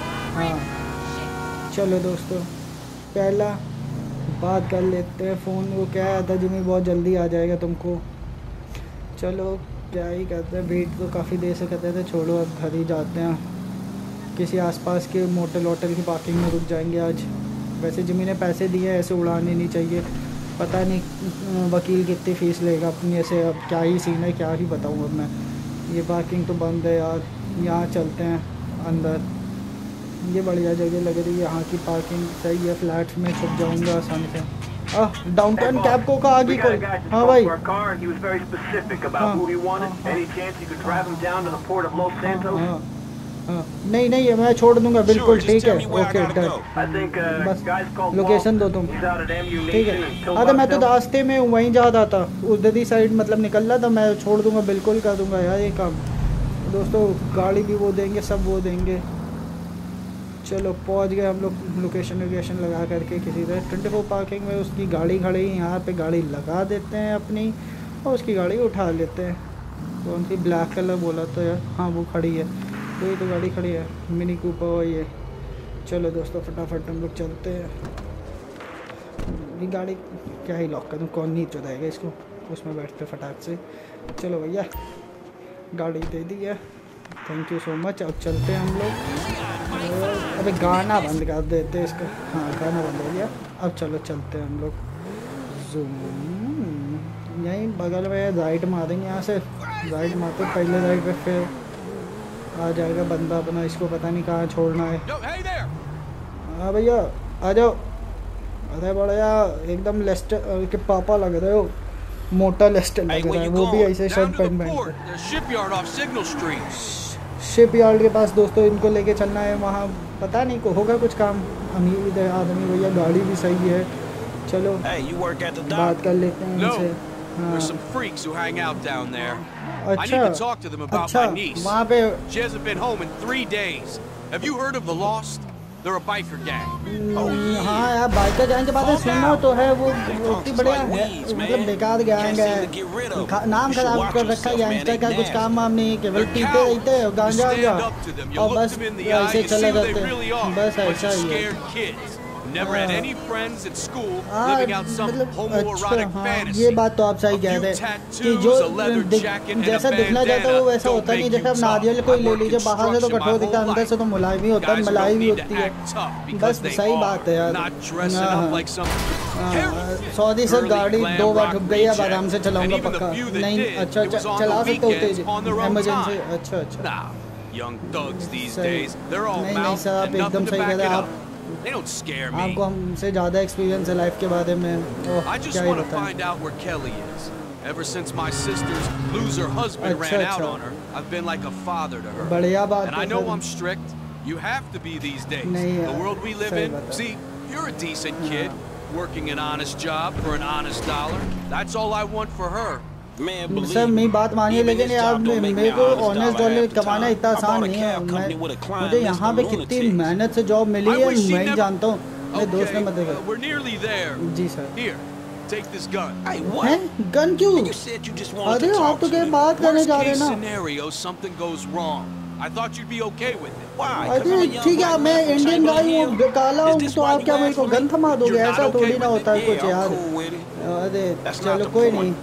हाँ चलो दोस्तों पहला बात कर लेते हैं। फ़ोन वो क्या आया था जिम्मी, बहुत जल्दी आ जाएगा तुमको। चलो क्या ही करते हैं, वेट तो काफ़ी देर से करते थे, छोड़ो अब घर ही जाते हैं। किसी आसपास के मोटल वोटल की पार्किंग में रुक जाएंगे आज। वैसे जिम्मी ने पैसे दिए, ऐसे उड़ाने नहीं चाहिए, पता नहीं वकील कितनी फ़ीस लेगा अपनी, ऐसे अब क्या ही सीन है, क्या ही बताऊँ अब मैं। ये पार्किंग तो बंद है यार, यहाँ चलते हैं अंदर, ये बढ़िया जगह लग रही है, यहाँ की पार्किंग सही है, फ्लैट्स में छुप जाऊँगा आसानी से। डाउनटाउन कैब को कहा आगे कोई। हाँ भाई नहीं नहीं मैं छोड़ दूंगा बिल्कुल, ठीक है ओके डन, बस लोकेशन दो तुम, ठीक है। हाँ तो मैं तो रास्ते में वहीं जा रहा था, उधर ही साइड मतलब निकल रहा था, मैं छोड़ दूंगा बिल्कुल, कर दूंगा यार ये काम। दोस्तों गाड़ी भी वो देंगे, सब वो देंगे। चलो पहुंच गए हम लोग लोकेशन लगा करके किसी तरह 24 पार्किंग में। उसकी गाड़ी खड़ी, यहाँ पे गाड़ी लगा देते हैं अपनी और उसकी गाड़ी उठा लेते हैं। कौन सी ब्लैक कलर बोला तो यार, हाँ वो खड़ी है, वही तो गाड़ी खड़ी है, मिनी कूपर वही है। चलो दोस्तों फटाफट हम लोग चलते हैं। ये गाड़ी क्या ही लॉक कर दूँ, कौन नहीं चुराएगा इसको, उसमें बैठते फटाक से। चलो भैया गाड़ी दे दी है, थैंक यू सो मच। अब चलते हैं हम लोग। अबे गाना बंद कर देते हैं इसका, हाँ गाना बंद हो गया। अब चलो चलते हैं हम लोग। जूम यहीं बगल में राइट मारेंगे, यहाँ से राइट मारते पहले राइट पे, फिर आ जाएगा बंदा अपना, इसको पता नहीं कहाँ छोड़ना है। हाँ भैया आ जाओ। अरे बढ़िया, एकदम लेस्टर के पापा लग रहे हो, मोटा लेस्टर लग रहा है, वो भी ऐसे शर्ट पहन पहन के। शिप यार्ड के पास दोस्तों इनको लेके चलना है, वहाँ पता नहीं को होगा कुछ काम। अमीर आदमी भैया, गाड़ी भी सही है, चलो बात कर लेते हैं इनसे। अच्छा वहाँ पे हाँ यार, बाइकर गैंग के बात है सुनो तो है, वो इतनी बढ़िया है, मतलब बेकार गैंग है, नाम खराब कर रखा है गैंगस्टर का, कुछ काम वाम नहीं, केवल पीते रहते हैं गांजा और बस ऐसे चले जाते हैं, बस ऐसा ही है। Never had any friends at school, living out some homoerotic fantasy. ये बात तो आप सही कह रहे हैं कि जो जैसा दिखना चाहता है वो वैसा होता नहीं। जैसे आप नारियल कोई ले लीजिए, बाहर से तो कठोर दिखता है, अंदर से तो मुलायम ही होता है, मलाई भी होती है, बस सही बात है यार। सॉरी सर, गाड़ी 2 बार ठुक गई, अब आराम से चलाऊंगा पक्का। नहीं अच्छा चला सकते हो तेज, इमरजेंसी। अच्छा नहीं सर, आप एकदम सही कह रहे हैं, आप They don't scare me. आपको हमसे ज़्यादा एक्सपीरियंस है लाइफ के बारे में। I just want to find out where Kelly is. Ever since my sister's loser husband ran out on her, I've been like a father to her. बढ़िया बात है। And I know I'm strict. You have to be these days. The world we live in. See, you're a decent kid, working an honest job for an honest dollar. That's all I want for her. Sir मेरी बात मानिए, लेकिन यार मेरे को honest dollar कमाना इतना आसान नहीं है। मुझे यहाँ पे कितनी मेहनत से जॉब मिली है मैं ही जानता हूँ, मेरे दोस्त ने मदद। जी सर। हैं गन क्यों? अरे आप तो क्या बात करने जा रहे हैं ना। अरे ठीक है, मैं इंडियन गाय हूँ, काला हूँ, तो आप क्या मेरे को गन थमा दोगे? ऐसा थोड़ी ना होता है कुछ यार। अरे चलो कोई नहीं,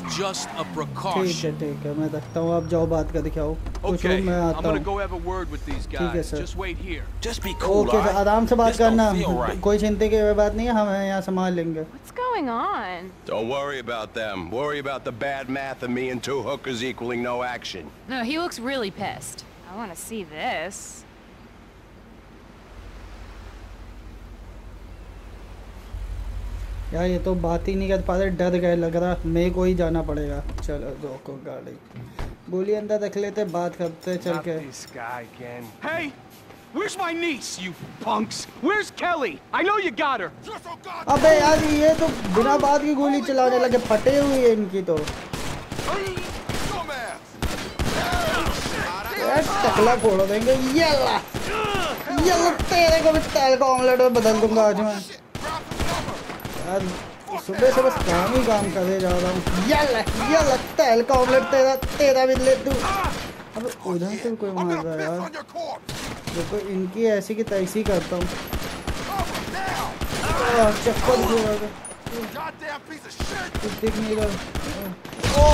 ठीक है मैं रखता हूँ, आप जाओ बात कर दिखाओ, कुछ मैं आता हूँ। ठीक है सर, ओके सर, आराम से बात करना, कोई चिंता की बात नहीं है, हम यहाँ संभाल लेंगे। Don't worry about them. Worry about the bad math of me and 2 hookers equaling no action. No, he looks really pissed. I want to see this. यार ये तो बात ही नहीं कर पा रहे, डर गए लग रहा, मेरे को ही जाना पड़ेगा। चलो रोको गाड़ी, गोली अंदर रख लेते, बात करते चल के। Hey, where's my niece, you punks? Where's Kelly? I know you got her. अबे यार ये तो बिना बात की गोली चलाने लगे, फटे हुई है इनकी तो। यार टकला फोड़ देंगे, येला तेरे को भी तेल का ऑमलेट में बदल दूंगा आज मैं। यार सुबह से बस काम ही काम करे जा रहा हूँ। येला तेल का ऑमलेट तेरा भी ले दूँ। अब उधर से कोई मार रहा है यार, देखो इनकी ऐसी की तैसी करता हूँ। चक्कर दिख नहीं रहा।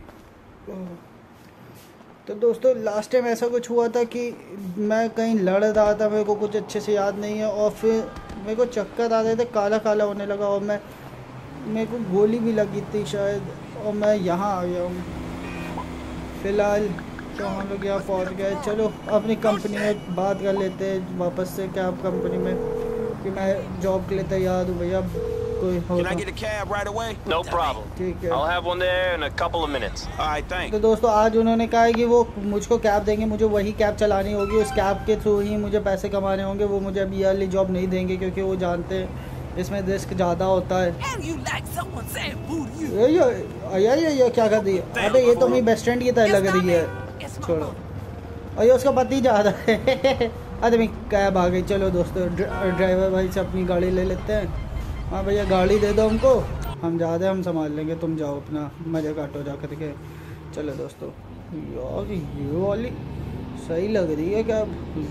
तो दोस्तों लास्ट टाइम ऐसा कुछ हुआ था कि मैं कहीं लड़ रहा था, मेरे को कुछ अच्छे से याद नहीं है, और फिर मेरे को चक्कर आ रहे थे, काला काला होने लगा, और मेरे को गोली भी लगी थी शायद, और मैं यहाँ आ गया हूँ। फ़िलहाल तो हम लोग यहाँ पहुँच गए। चलो अपनी कंपनी में बात कर लेते हैं वापस से, कैब कंपनी में, कि मैं जॉब के लिए तैयार हूँ भैया, कोई हो No problem. ठीक है। I'll have one there in a couple of minutes. All right, thanks. तो दोस्तों आज उन्होंने कहा है कि वो मुझको कैब देंगे, मुझे वही कैब चलानी होगी, उस कैब के थ्रू ही मुझे पैसे कमाने होंगे। वो मुझे अभी ईयरली जॉब नहीं देंगे क्योंकि वो जानते हैं इसमें रिस्क ज़्यादा होता है। ये क्या कर दी? अबे ये तो मेरी बेस्ट फ्रेंड की तरह लग रही है, छोड़ो। और ये उसका पति जा रहा है। अरे मेरी कैब आ गई। चलो दोस्तों ड्राइवर भाई से अपनी गाड़ी ले लेते हैं। हाँ भैया गाड़ी दे दो हमको, हम जा रहे हैं, हम संभाल लेंगे, तुम जाओ अपना मज़े काटो जा कर के। चलो दोस्तों यार ये वाली सही लग रही है क्या?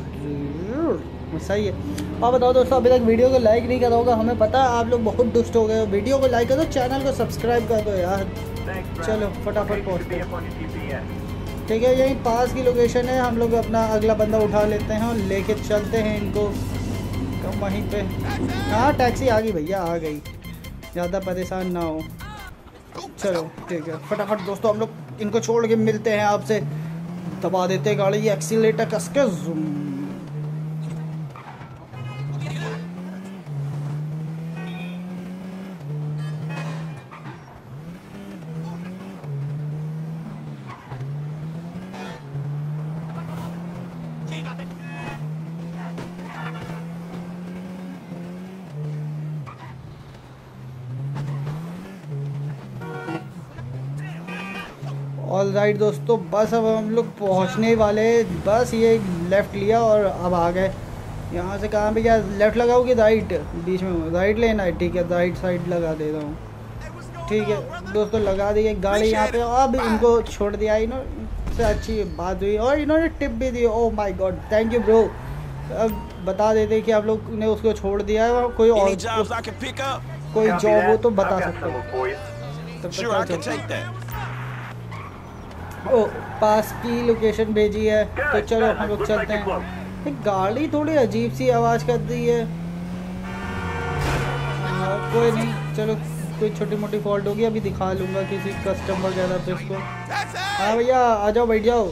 सही है। और बताओ दोस्तों अभी तक वीडियो को लाइक नहीं करा होगा, हमें पता है आप लोग बहुत दुष्ट हो गए हो। वीडियो को लाइक करो, चैनल को सब्सक्राइब कर दो यार। चलो फटाफट पहुँचते हैं। ठीक है, यहीं पास की लोकेशन है, हम लोग अपना अगला बंदा उठा लेते हैं और लेके चलते हैं इनको वहीं पे। हाँ टैक्सी आ गई भैया, आ गई, ज़्यादा परेशान ना हो। चलो ठीक है, फटाफट दोस्तों हम लोग इनको छोड़ के मिलते हैं आपसे। दबा देते हैं गाड़ी, एक्सीलेटर कस के ज़ूम। ऑल राइट दोस्तों, बस अब हम लोग पहुंचने वाले, बस ये लेफ़्ट लिया और अब आ गए। यहाँ से कहाँ पे क्या लेफ़्ट लगाओ कि राइट? बीच में राइट लेना है, ठीक है राइट साइड लगा दे रहा हूँ। ठीक है दोस्तों, लगा दी है गाड़ी यहाँ पे। अब इनको छोड़ दिया इन्होंने, से अच्छी बात हुई और इन्होंने टिप भी दी। Oh my god, thank you bro. अब बता देते कि आप लोग ने उसको छोड़ दिया है, कोई और कोई जॉब हो तो बता सकते हैं। ओ पास की लोकेशन भेजी है तो चलो हम लोग चलते हैं। गाड़ी थोड़ी अजीब सी आवाज़ कर रही है। कोई नहीं, चलो कोई छोटी मोटी फॉल्ट होगी, अभी दिखा लूँगा किसी कस्टमर वगैरह पे इसको। हाँ भैया आ जाओ, बैठ जाओ।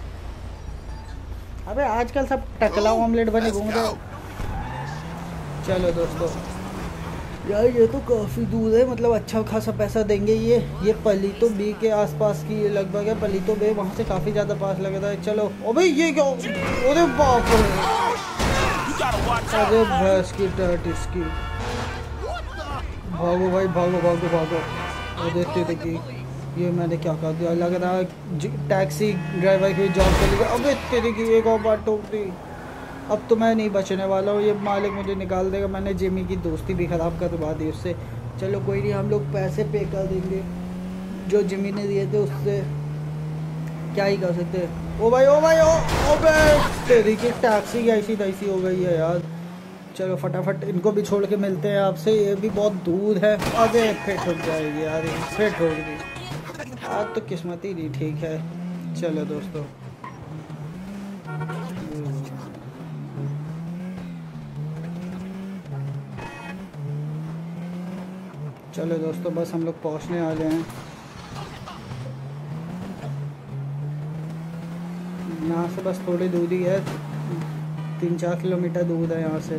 अबे आजकल सब टकला ऑमलेट बने घूम रहे। चलो दोस्तों यार, ये तो काफ़ी दूर है, मतलब अच्छा खासा पैसा देंगे ये पलीतो बे के आसपास की लगभग है। पलीतो बे वहाँ से काफ़ी ज़्यादा पास लग रहा है। चलो अबे ये क्या, अरे बाप रे, अरे भैंस की टट इसकी। भागो भाई भागो भागो भागो। और देखते थे कि ये मैंने क्या कर दिया, लग रहा है टैक्सी ड्राइवर की जॉब चली गई। अबे तेरी की एक और बात टोक दी। अब तो मैं नहीं बचने वाला हूँ, ये मालिक मुझे निकाल देगा। मैंने जिमी की दोस्ती भी ख़राब करवा दी उससे। चलो कोई नहीं, हम लोग पैसे पे कर देंगे जो जिमी ने दिए थे उससे, क्या ही कर सकते हैं। ओ भाई ओ बे तेरी की टैक्सी ऐसी तैसी हो गई है यार। चलो फटाफट इनको भी छोड़ के मिलते हैं आपसे, ये भी बहुत दूर है। अरे फिर ठुक जाएगी यार, फिर ठोक दी। आज तो किस्मत ही नहीं ठीक है। चलो दोस्तों बस हम लोग पहुंचने वाले हैं। यहाँ से बस थोड़ी दूरी है, 3-4 किलोमीटर दूर है यहाँ से।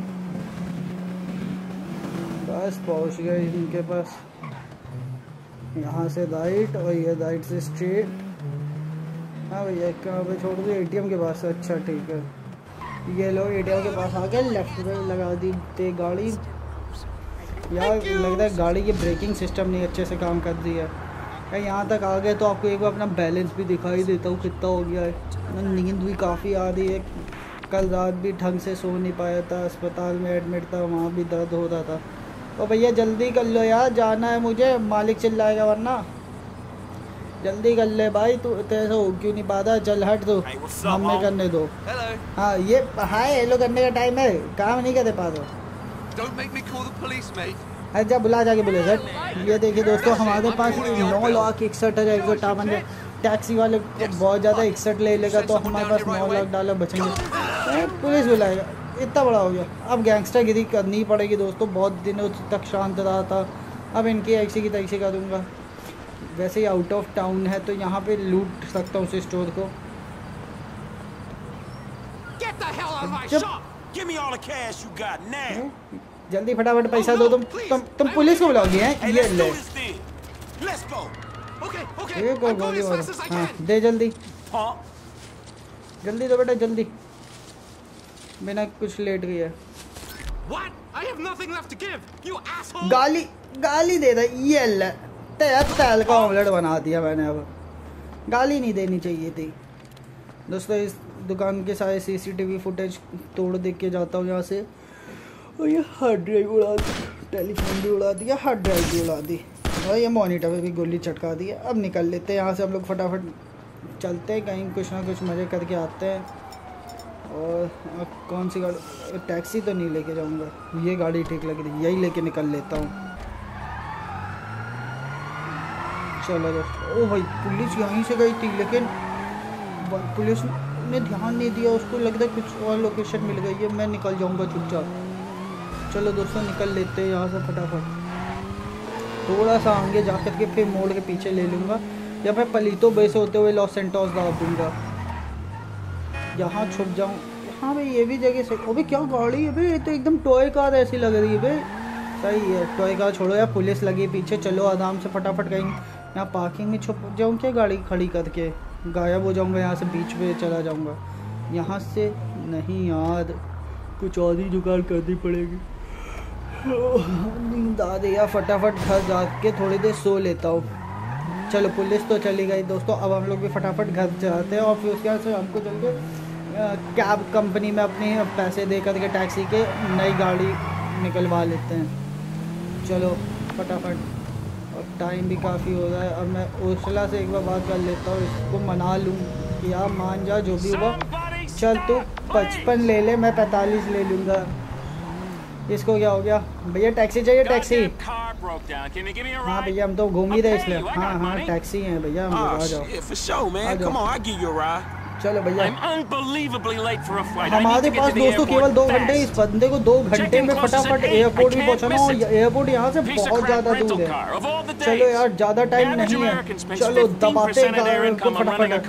बस पहुंच गए इनके पास। यहाँ से राइट और ये राइट से स्ट्रेट। हाँ भैया कहाँ पे छोड़ दो? एटीएम के पास। अच्छा ठीक है, ये लोग एटीएम के पास आ गए, लेफ्ट में लगा दी थे गाड़ी। यार लग रहा है गाड़ी की ब्रेकिंग सिस्टम नहीं अच्छे से काम कर रही है। यहाँ तक आ गए तो आपको एक बार अपना बैलेंस भी दिखाई देता हूँ कितना हो गया है। नींद भी काफ़ी आ रही है, कल रात भी ढंग से सो नहीं पाया था, अस्पताल में एडमिट था, वहाँ भी दर्द हो रहा था। तो भैया जल्दी कर लो यार, जाना है मुझे, मालिक चिल्लाएगा वरना। जल्दी कर ले भाई, तू तेरे से हो क्यों नहीं पाता? चल हट दो, हमें करने दो। हाँ ये हाय हेलो करने का टाइम है, काम नहीं करते पा दो। अच्छा बुला जाके बोले सर। ये देखिए दोस्तों, हमारे पास 9,61,158 टैक्सी वाले को बहुत ज़्यादा 61 ले लेगा तो हमारे पास 9 लाख डॉलर बचेंगे। पुलिस बुलाएगा, इतना बड़ा हो गया। अब गैंगस्टरगिरी करनी पड़ेगी दोस्तों, बहुत दिनों तक शांत रहा था, अब इनकी ऐसी की तैसी करूँगा। वैसे ही आउट ऑफ टाउन है तो यहाँ पे लूट सकता हूँ उस स्टोर को। जल्दी फटाफट पैसा दो। तुम पुलिस को बुलाओगी हैं? ये ले एक और गोली और। हाँ दे जल्दी, जल्दी दो बेटा जल्दी, बिना कुछ लेट गई है। गाली दे रहा। ये ले तेल का ऑमलेट बना दिया मैंने। अब गाली नहीं देनी चाहिए थी दोस्तों। इस दुकान के सारे सीसीटीवी फुटेज तोड़ देख के जाता हूँ यहाँ से। और ये हार्ड ड्राइव उड़ा दी, टेलीफोन भी उड़ा दिया, हार्ड ड्राइव भी उड़ा दी और ये मॉनिटर पे भी गोली चटका दी है। अब निकल लेते हैं यहाँ से हम लोग, फटाफट चलते हैं कहीं, कुछ ना कुछ मज़े करके आते हैं। और कौन सी गाड़ी? टैक्सी तो नहीं लेके जाऊँगा, ये गाड़ी ठीक लग रही, यही लेके निकल लेता हूँ। चलो दोस्तों। ओ भाई पुलिस यहीं से गई थी, लेकिन पुलिस ने ध्यान नहीं दिया, उसको लग रहा है कुछ और लोकेशन मिल गई है। मैं निकल जाऊंगा चुपचाप। चलो दोस्तों निकल लेते हैं यहाँ से फटाफट। थोड़ा सा आगे जा कर के फिर मोड़ के पीछे ले लूँगा, या फिर पलीतो बे से होते हुए लॉस सेंटोस दाब दूँगा। यहाँ छुप जाऊँ। हाँ भाई ये भी जगह से। अबे क्या गाड़ी है भाई, ये तो एकदम टॉय कार ऐसी लग रही है भाई। सही है, टॉय कार छोड़ो यार, पुलिस लगी पीछे। चलो आराम से फटाफट कहीं यहाँ पार्किंग में छुप जाऊँ क्या, गाड़ी खड़ी करके गायब हो जाऊँगा, यहाँ से बीच पे चला जाऊँगा। यहाँ से नहीं यार, कुछ और ही जुगाड़ करनी पड़ेगी। नींद आ रही है, फटाफट घर जाके थोड़ी देर सो लेता हूँ। चलो पुलिस तो चली गई दोस्तों, अब हम लोग भी फटाफट घर जाते हैं और फिर उसके बाद से हमको चल के कैब कंपनी में अपने पैसे दे करके टैक्सी के नई गाड़ी निकलवा लेते हैं। चलो फटाफट, और टाइम भी काफ़ी हो रहा है। और मैं उर्सला से एक बार बात कर लेता हूँ, इसको मना लूँ कि यार मान जा जो भी हुआ, चल तू 55 ले ले, मैं 45 ले लूँगा। इसको क्या हो गया भैया, टैक्सी चाहिए टैक्सी? हाँ भैया हम तो घूम ही रहे इसलिए। हाँ हाँ टैक्सी है भैया, हम लोग आ जाओ। चलो भैया, हमारे पास दोस्तों केवल 2 घंटे, इस बंदे को 2 घंटे में फटाफट एयरपोर्ट भी पहुंचाना, और एयरपोर्ट यहाँ से बहुत ज़्यादा दूर है। चलो यार ज़्यादा टाइम नहीं है, चलो दबाते हैं फटाफट।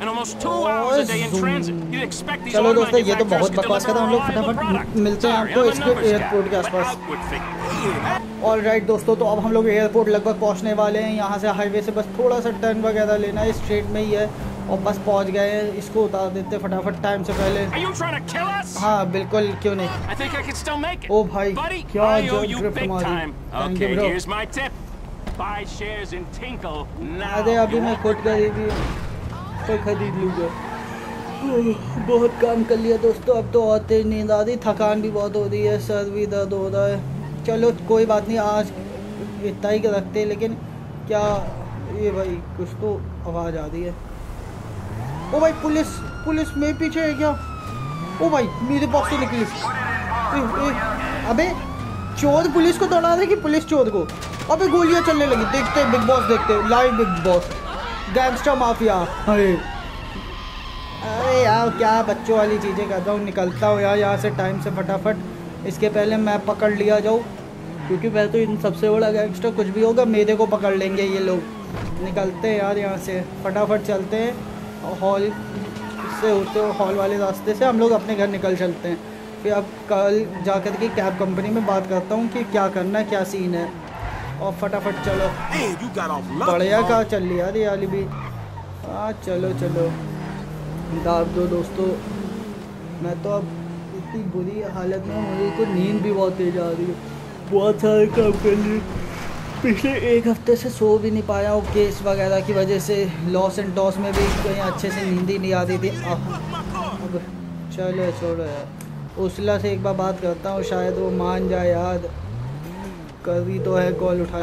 चलो दोस्तों ये तो बहुत बकवास था, हम लोग फटाफट मिलते हैं आपको इसके एयरपोर्ट के आसपास। ऑलराइट दोस्तों, तो अब हम लोग एयरपोर्ट लगभग पहुँचने वाले हैं। यहाँ से हाईवे से बस थोड़ा सा टर्न वगैरह लेना है, स्ट्रेट में ही है और बस पहुंच गए हैं। इसको उतार देते फटाफट टाइम से पहले। हाँ बिल्कुल, क्यों नहीं। ओ भाई क्या ड्रिफ्ट मारी। Thank you bro. अरे अभी मैं खुद खरीदी तो खरीद लूँगा। बहुत काम कर लिया दोस्तों, अब तो और तेज नींद आ रही, थकान भी बहुत हो रही है, सर भी दर्द हो रहा है। चलो कोई बात नहीं, आज इतना ही रखते हैं। लेकिन क्या ये भाई, कुछ तो आवाज़ आ रही है। ओ भाई पुलिस मेरे पीछे है क्या? ओ भाई मेरे बॉक्स से निकली। अबे चोर पुलिस को दौड़ा रहे कि पुलिस चोर को? अबे गोलियां चलने लगी। देखते बिग बॉस, देखते live big boss, gangster mafia. अरे यार क्या बच्चों वाली चीज़ें करता हूँ। निकलता हूँ यार यहाँ से टाइम से फटाफट, इसके पहले मैं पकड़ लिया जाऊँ, क्योंकि मैं तो इन सबसे बड़ा गैंगस्टर, कुछ भी होगा मेरे को पकड़ लेंगे ये लोग। निकलते हैं यार यहाँ से फटाफट, चलते हैं हॉल से होते हुए, हॉल वाले रास्ते से हम लोग अपने घर निकल चलते हैं। फिर अब कल जाकर के कैब कंपनी में बात करता हूँ कि क्या करना है, क्या सीन है। और फटाफट चलो, बढ़िया कहाँ चल रही यार ये वाली भी। हाँ चलो दाब दो दोस्तों। मैं तो अब इतनी बुरी हालत में, मुझे को नींद भी बहुत तेज आ रही है, बहुत सारे काम कर लिए। पिछले 1 हफ्ते से सो भी नहीं पाया हूँ, केस वगैरह की वजह से। लॉस एंड टॉस में भी कहीं अच्छे से नींद ही नहीं आती थी। अब चलो छोड़ो यार, उर्सला से एक बार बात करता हूँ, शायद वो मान जाए यार। कभी तो है कॉल उठा।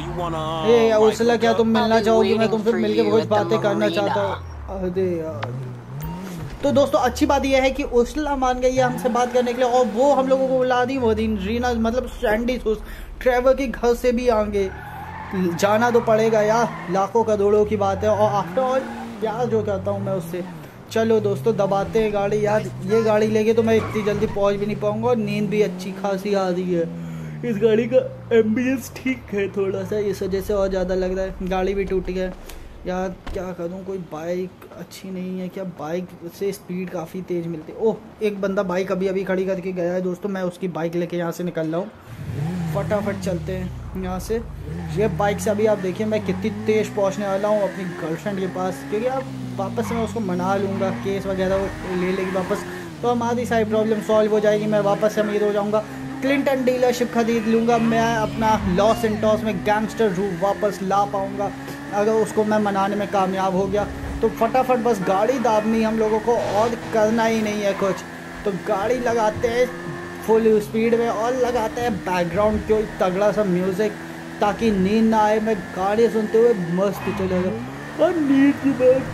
ए उर्सला, क्या तुम मिलना चाहोगी? मैं तुमसे मिलके कुछ बातें करना चाहता हूँ। अरे यार, तो दोस्तों अच्छी बात यह है कि उर्सला मान गई है हमसे बात करने के लिए, और वो हम लोगों को बुला दी। वो दिन रीना मतलब सैंडी ट्रेवर के घर से भी आगे जाना तो पड़ेगा यार, लाखों करोड़ों की बात है। और आफ्टर ऑल प्यार जो करता हूँ मैं उससे। चलो दोस्तों दबाते हैं गाड़ी यार, ये गाड़ी लेके तो मैं इतनी जल्दी पहुँच भी नहीं पाऊँगा, और नींद भी अच्छी खासी आ रही है। इस गाड़ी का एम्बियंस ठीक है थोड़ा सा, इस वजह से और ज़्यादा लग रहा है। गाड़ी भी टूटी है यार, क्या करूँ, कोई बाइक अच्छी नहीं है क्या? बाइक से स्पीड काफ़ी तेज़ मिलती है। ओह एक बंदा बाइक अभी खड़ी करके गया है दोस्तों, मैं उसकी बाइक लेके यहाँ से निकल रहा हूँ। फटाफट चलते हैं यहाँ से। ये बाइक से अभी आप देखिए मैं कितनी तेज़ पहुँचने वाला हूँ अपनी गर्लफ्रेंड के पास, क्योंकि आप वापस से मैं उसको मना लूँगा, केस वगैरह वो ले लेगी वापस, तो हमारी सारी प्रॉब्लम सॉल्व हो जाएगी। मैं वापस से अमीर हो जाऊँगा, क्लिंटन डीलरशिप खरीद लूँगा, मैं अपना लॉस एंटोस में गैंगस्टर रूप वापस ला पाऊँगा अगर उसको मैं मनाने में कामयाब हो गया। तो फटाफट बस गाड़ी दाबनी हम लोगों को, और करना ही नहीं है कुछ। तो गाड़ी लगाते हैं फुल स्पीड में, और लगाते हैं बैकग्राउंड कोई तगड़ा सा म्यूज़िक, ताकि नींद ना आए। मैं गाड़ी सुनते हुए मस्त चलेगा, और नींद की बात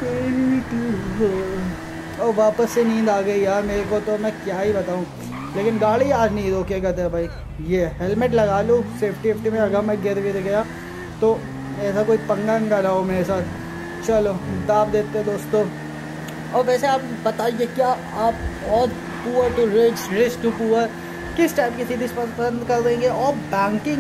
और वापस से नींद आ गई यार मेरे को, तो मैं क्या ही बताऊँ। लेकिन गाड़ी आज नहीं रोकेगा था भाई। ये हेलमेट लगा लूँ सेफ्टी में, अगर मैं गिर गया तो ऐसा कोई पंगा ना हो मेरे साथ। चलो दाब देते दोस्तों। और वैसे आप बताइए, क्या आप और poor to rich, rich to poor, किस टाइप की सीरीज पसंद कर देंगे? और बैंकिंग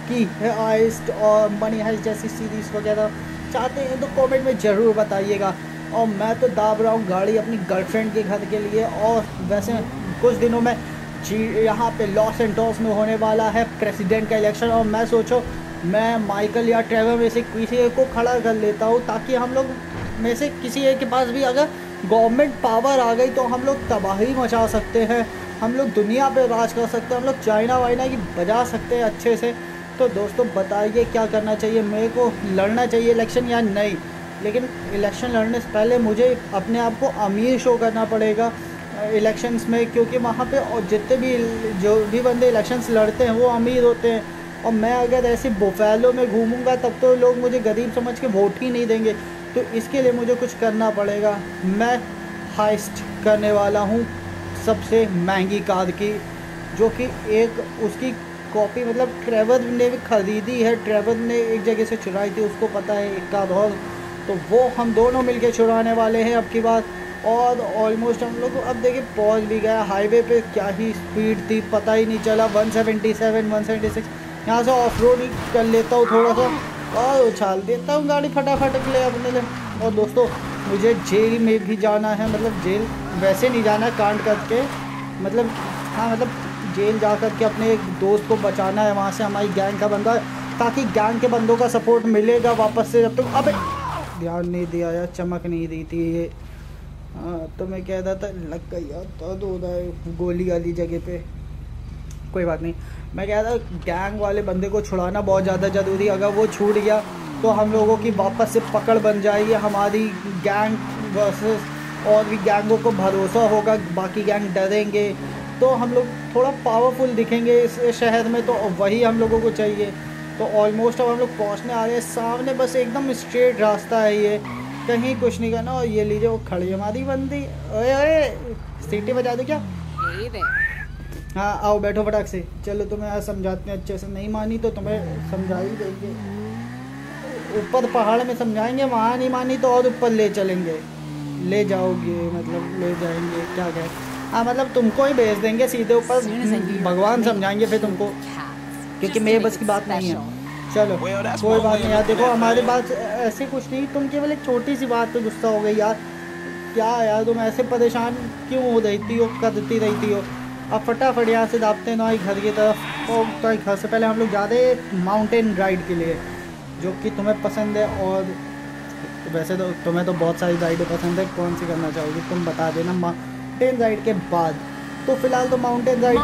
की हाइस्ट और मनी हाइस्ट जैसी सीरीज़ वगैरह चाहते हैं तो कमेंट में ज़रूर बताइएगा। और मैं तो दाब रहा हूँ गाड़ी अपनी गर्लफ्रेंड के घर के लिए। और वैसे कुछ दिनों में यहाँ पे लॉस एंटोस में होने वाला है प्रेसिडेंट का इलेक्शन, और मैं सोचो मैं माइकल या ट्रेवर में से किसी एक को खड़ा कर लेता हूँ, ताकि हम लोग में से किसी एक के पास भी अगर गवर्नमेंट पावर आ गई तो हम लोग तबाही मचा सकते हैं, हम लोग दुनिया पे राज कर सकते हैं, हम लोग चाइना वाइना की बजा सकते हैं अच्छे से। तो दोस्तों बताइए क्या करना चाहिए, मेरे को लड़ना चाहिए इलेक्शन या नहीं। लेकिन इलेक्शन लड़ने से पहले मुझे अपने आप को अमीर शो करना पड़ेगा इलेक्शंस में, क्योंकि वहाँ पे और जितने भी जो भी बंदे इलेक्शंस लड़ते हैं वो अमीर होते हैं। और मैं अगर ऐसे बुफेलो में घूमूंगा तब तो लोग मुझे गरीब समझ के वोट ही नहीं देंगे। तो इसके लिए मुझे कुछ करना पड़ेगा। मैं हाइस्ट करने वाला हूँ सबसे महंगी कार की, जो कि एक उसकी कॉपी मतलब ट्रेवर ने भी ख़रीदी है, ट्रेवर ने एक जगह से चुराई थी, उसको पता है एक कार और, तो वो हम दोनों मिलके चुराने वाले हैं अब की बार। और ऑलमोस्ट हम लोग अब देखिए पहुंच भी गया। हाईवे पे क्या ही स्पीड थी पता ही नहीं चला, 177 176। यहाँ से ऑफ रोड कर लेता हूँ थोड़ा सा और उछाल देता हूँ गाड़ी फटाफट के लिए अपने लिए। और दोस्तों मुझे जेल में भी जाना है, मतलब जेल वैसे नहीं जाना है कांड करके, मतलब हाँ मतलब जेल जा कर के अपने एक दोस्त को बचाना है वहाँ से, हमारी गैंग का बंदा, ताकि गैंग के बंदों का सपोर्ट मिलेगा वापस से। जब तक अबे ध्यान नहीं दिया यार, चमक नहीं दी थी ये। हाँ तो मैं कह रहा था लग गई यार दर्द हो रहा है गोली वाली जगह पे, कोई बात नहीं। मैं कह रहा था गैंग वाले बंदे को छुड़ाना बहुत ज़्यादा ज़रूरी, अगर वो छूट गया तो हम लोगों की वापस से पकड़ बन जाएगी, हमारी गैंग वर्सेस और भी गैंगों को भरोसा होगा, बाकी गैंग डरेंगे, तो हम लोग थोड़ा पावरफुल दिखेंगे इस शहर में, तो वही हम लोगों को चाहिए। तो ऑलमोस्ट अब हम लोग पहुंचने आ रहे हैं, सामने बस एकदम स्ट्रेट रास्ता है ये, कहीं कुछ नहीं करना। और ये लीजिए वो खड़ी हमारी बंदी, ओए ओए सीटी बजा दो क्या? हाँ आओ बैठो फटाक से, चलो तुम्हें आज समझाते हैं अच्छे से, नहीं मानी तो तुम्हें समझा ही देंगे, ऊपर पहाड़ में समझाएंगे, वहाँ नहीं मानी तो और ऊपर ले चलेंगे, ले जाओगे मतलब ले जाएंगे क्या कहें, हाँ मतलब तुमको ही भेज देंगे सीधे ऊपर, भगवान समझाएंगे फिर तुमको, क्योंकि मेरे बस की बात नहीं है। चलो कोई बात नहीं यार, देखो हमारे पास ऐसे कुछ नहीं, तुम केवल एक छोटी सी बात पे गुस्सा हो गई यार, क्या यार तुम ऐसे परेशान क्यों हो रहती हो, करती रहती हो। अब फटाफट यहाँ से दाबते हैं ना घर की तरफ। और तो घर से पहले हम लोग जा रहे हैं माउंटेन राइड के लिए, जो कि तुम्हें पसंद है, और वैसे तो तुम्हें तो बहुत सारी राइडें पसंद है, कौन सी करना चाहोगी तुम बता देना माउंटेन राइड के बाद। तो फिलहाल तो माउंटेन राइड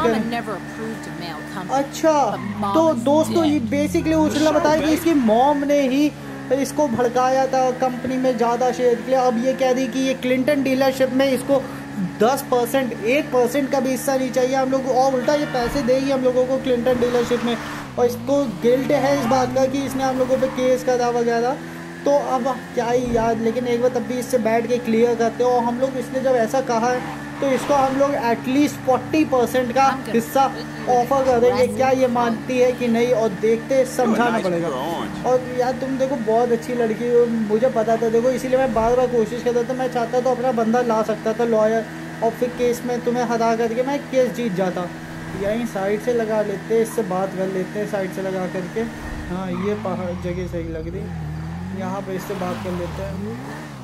कर। अच्छा तो दोस्तों ये बेसिकली उसने बताया कि इसकी मॉम ने ही इसको भड़काया था कंपनी में ज़्यादा शेयर के लिए। अब ये कह रही कि ये क्लिंटन डीलरशिप में इसको 10% 1% का भी हिस्सा नहीं चाहिए हम लोग, और उल्टा ये पैसे देगी हम लोगों को क्लिंटन डीलरशिप में, और इसको गिल्ट है इस बात का कि इसने हम लोगों पे केस करा वगैरह। तो अब क्या ही यार, लेकिन एक बार तब भी इससे बैठ के क्लियर करते हो। और हम लोग इसने जब ऐसा कहा है तो इसको हम लोग एटलीस्ट 40% का हिस्सा ऑफर करेंगे, क्या ये मानती है कि नहीं, और देखते समझाना पड़ेगा। और यार तुम देखो बहुत अच्छी लड़की हो, मुझे पता था, देखो इसीलिए मैं बार बार कोशिश करता था, मैं चाहता तो अपना बंदा ला सकता था लॉयर, और फिर केस में तुम्हें हरा करके मैं केस जीत जाता। यहीं साइड से लगा लेते, इससे बात कर लेते हैं साइड से लगा करके। हाँ ये पहाड़ जगह सही लग रही, यहाँ पे इससे बात कर लेते हैं।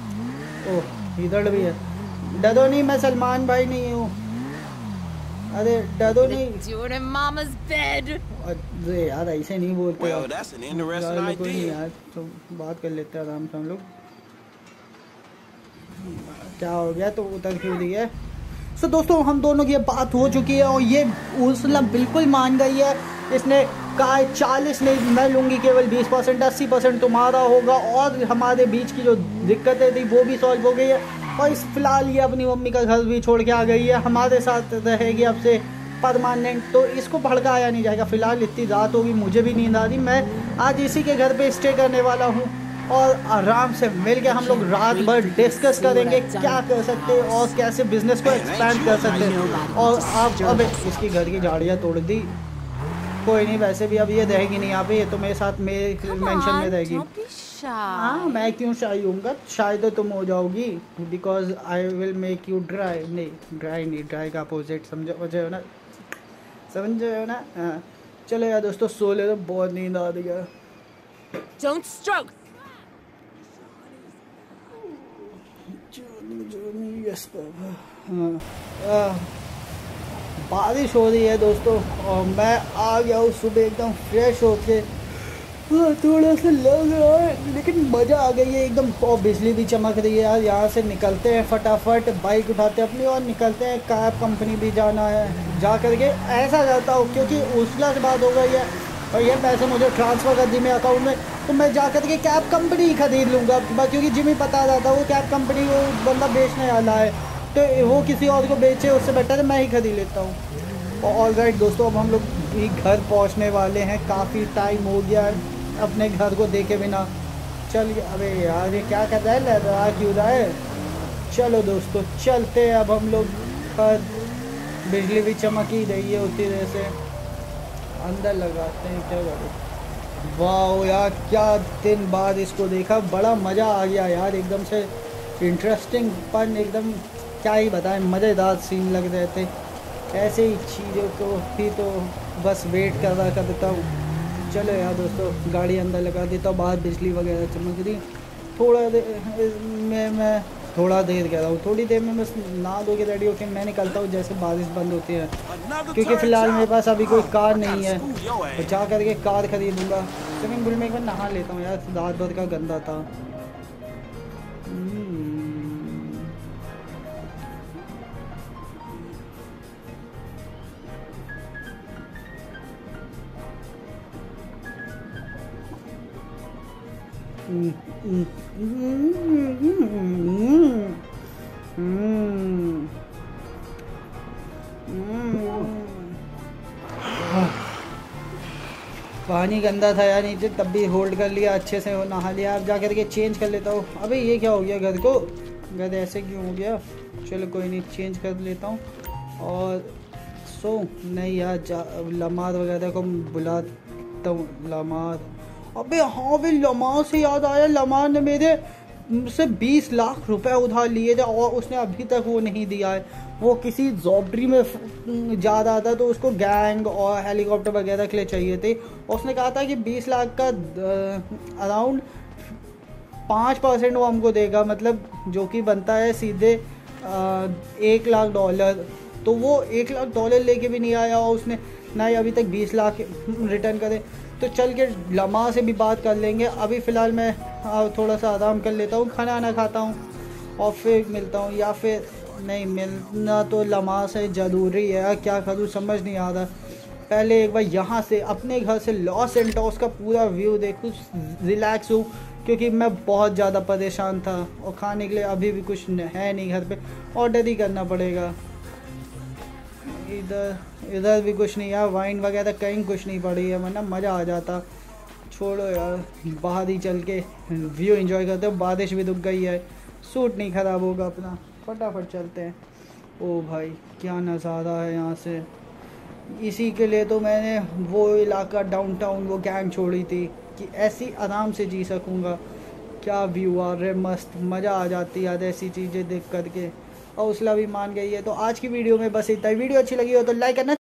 ओह इधर भी है, डरो नहीं, मैं सलमान भाई नहीं हूँ, अरे डरो नहीं। अरे यार ऐसे नहीं बोलते यार, कोई नहीं यार, तो बात कर लेते हैं आराम से हम लोग। क्या हो गया तो उतर क्यों रही है। सो दोस्तों हम दोनों की बात हो चुकी है, और ये उर्सुला बिल्कुल मान गई है। इसने कहा 40 नहीं मैं लूँगी, केवल 20%, 80% तुम्हारा होगा, और हमारे बीच की जो दिक्कतें थी वो भी सॉल्व हो गई है। और इस फिलहाल ये अपनी मम्मी का घर भी छोड़ के आ गई है, हमारे साथ रहेगी अब से परमानेंट, तो इसको भड़काया नहीं जाएगा। फिलहाल इतनी रात होगी, मुझे भी नींद आ रही, मैं आज इसी के घर पे स्टे करने वाला हूँ, और आराम से मिल के हम लोग रात भर डिस्कस करेंगे क्या कर सकते हैं और कैसे बिजनेस को एक्सपैंड कर सकते हैं। और आप अब इसकी घर की झाड़ियाँ तोड़ दी, कोई नहीं, वैसे भी अब ये रहेगी नहीं यहाँ पे, ये तो मेरे साथ मेरे मेंशन में रहेगी। हाँ मैं क्यों शाई हूँगा, शायद तो तुम हो जाओगी, because I will make you dry. नहीं ड्राई नहीं, ड्राई का अपोजिट, समझो हो ना, समझो ना। हाँ चलो यार दोस्तों, सो ले, तो बहुत नींद आ रही है। Don't stroke. यस बारिश हो रही है दोस्तों, और मैं आ गया हूँ सुबह एकदम फ्रेश होके। थोड़ा सा लग रहा है लेकिन मज़ा आ गई है एकदम। और बिजली भी चमक रही है यार। यहाँ से निकलते हैं फटाफट, बाइक उठाते हैं अपनी और निकलते हैं। कैब कंपनी भी जाना है, जा करके ऐसा जाता हूँ क्योंकि उर्सला से बात हो गई है और ये पैसे मुझे ट्रांसफ़र कर दी मेरे अकाउंट में, तो मैं जा करके कैब कंपनी ही ख़रीद लूँगा। क्योंकि जिम्मी पता रहता वो कैब कंपनी वो बंदा बेचने वाला है, तो वो किसी और को बेचे उससे बेटर है मैं ही खरीद लेता हूँ। और ऑलराइट दोस्तों, अब हम लोग भी घर पहुँचने वाले हैं। काफ़ी टाइम हो गया है अपने घर को देखे बिना। चल अबे यार ये क्या कर रहा है, लग रहा क्यों रहा है। चलो दोस्तों चलते हैं अब हम लोग। पर बिजली भी चमक ही रही है उसी तरह से। अंदर लगाते हैं, क्या करें। वाह यार, क्या दिन बाद इसको देखा, बड़ा मज़ा आ गया यार एकदम से। इंटरेस्टिंग पन एकदम, क्या ही बताएं, मज़ेदार सीन लग रहे थे। ऐसे ही चीज़ों को भी तो बस वेट कर रहा करता हूँ। चलो यार दोस्तों, गाड़ी अंदर लगा देता हूँ। बाहर बिजली वगैरह चमक रही। थोड़ा देर मैं थोड़ा देर कह रहा हूँ, थोड़ी देर में बस नहा धो के रेडी होकर मैं निकलता हूँ जैसे बारिश बंद होती है। क्योंकि फ़िलहाल मेरे पास अभी कोई कार नहीं है, तो जा करके कार खरीदूँगा। स्विमिंग पूल में एक बार नहा लेता हूँ यार, रात भर का गंदा था। पानी गंदा था यार नीचे, तब भी होल्ड कर लिया अच्छे से, नहा लिया। अब जा करके चेंज कर लेता हूँ। अबे ये क्या हो गया, घर को घर ऐसे क्यों हो गया। चलो कोई नहीं, चेंज कर लेता हूँ। और नहीं यार, लमाद वगैरह को बुलाता हूँ। लमाद, अबे हाँ भाई, लमाद से याद आया, लमाद ने मेरे से 20 लाख रुपए उधार लिए थे और उसने अभी तक वो नहीं दिया है। वो किसी जॉबरी में जा रहा था, तो उसको गैंग और हेलीकॉप्टर वगैरह के लिए चाहिए थे। उसने कहा था कि 20 लाख का अराउंड 5% वो हमको देगा, मतलब जो कि बनता है सीधे $1 लाख। तो वो $1 लाख लेके भी नहीं आया और उसने ना ही अभी तक 20 लाख रिटर्न करे। तो चल के लम्हा से भी बात कर लेंगे। अभी फ़िलहाल मैं थोड़ा सा आराम कर लेता हूँ, खाना आना खाता हूँ और फिर मिलता हूँ। या फिर नहीं मिलना तो लम्हा से ज़रूरी है, क्या करूँ समझ नहीं आ रहा। पहले एक बार यहाँ से अपने घर से लॉस एंटोस का पूरा व्यू देखूँ, रिलैक्स हूँ, क्योंकि मैं बहुत ज़्यादा परेशान था और खाने के लिए अभी भी कुछ है नहीं घर पे, ऑर्डर ही करना पड़ेगा। इधर भी कुछ नहीं यार, वाइन वगैरह कहीं कुछ नहीं पड़ी है, वरना मज़ा आ जाता। छोड़ो यार, बाहर ही चल के व्यू एंजॉय करते हो। बारिश भी रुक गई है, सूट नहीं ख़राब होगा अपना, फटाफट चलते हैं। ओ भाई क्या नज़ारा है यहाँ से। इसी के लिए तो मैंने वो इलाका डाउनटाउन वो गैंग छोड़ी थी कि ऐसी आराम से जी सकूँगा। क्या व्यू आ रहे, मस्त मज़ा आ जाती है ऐसी चीज़ें देख करके। और उसला भी मान गई है। तो आज की वीडियो में बस इतना ही। वीडियो अच्छी लगी हो तो लाइक करना।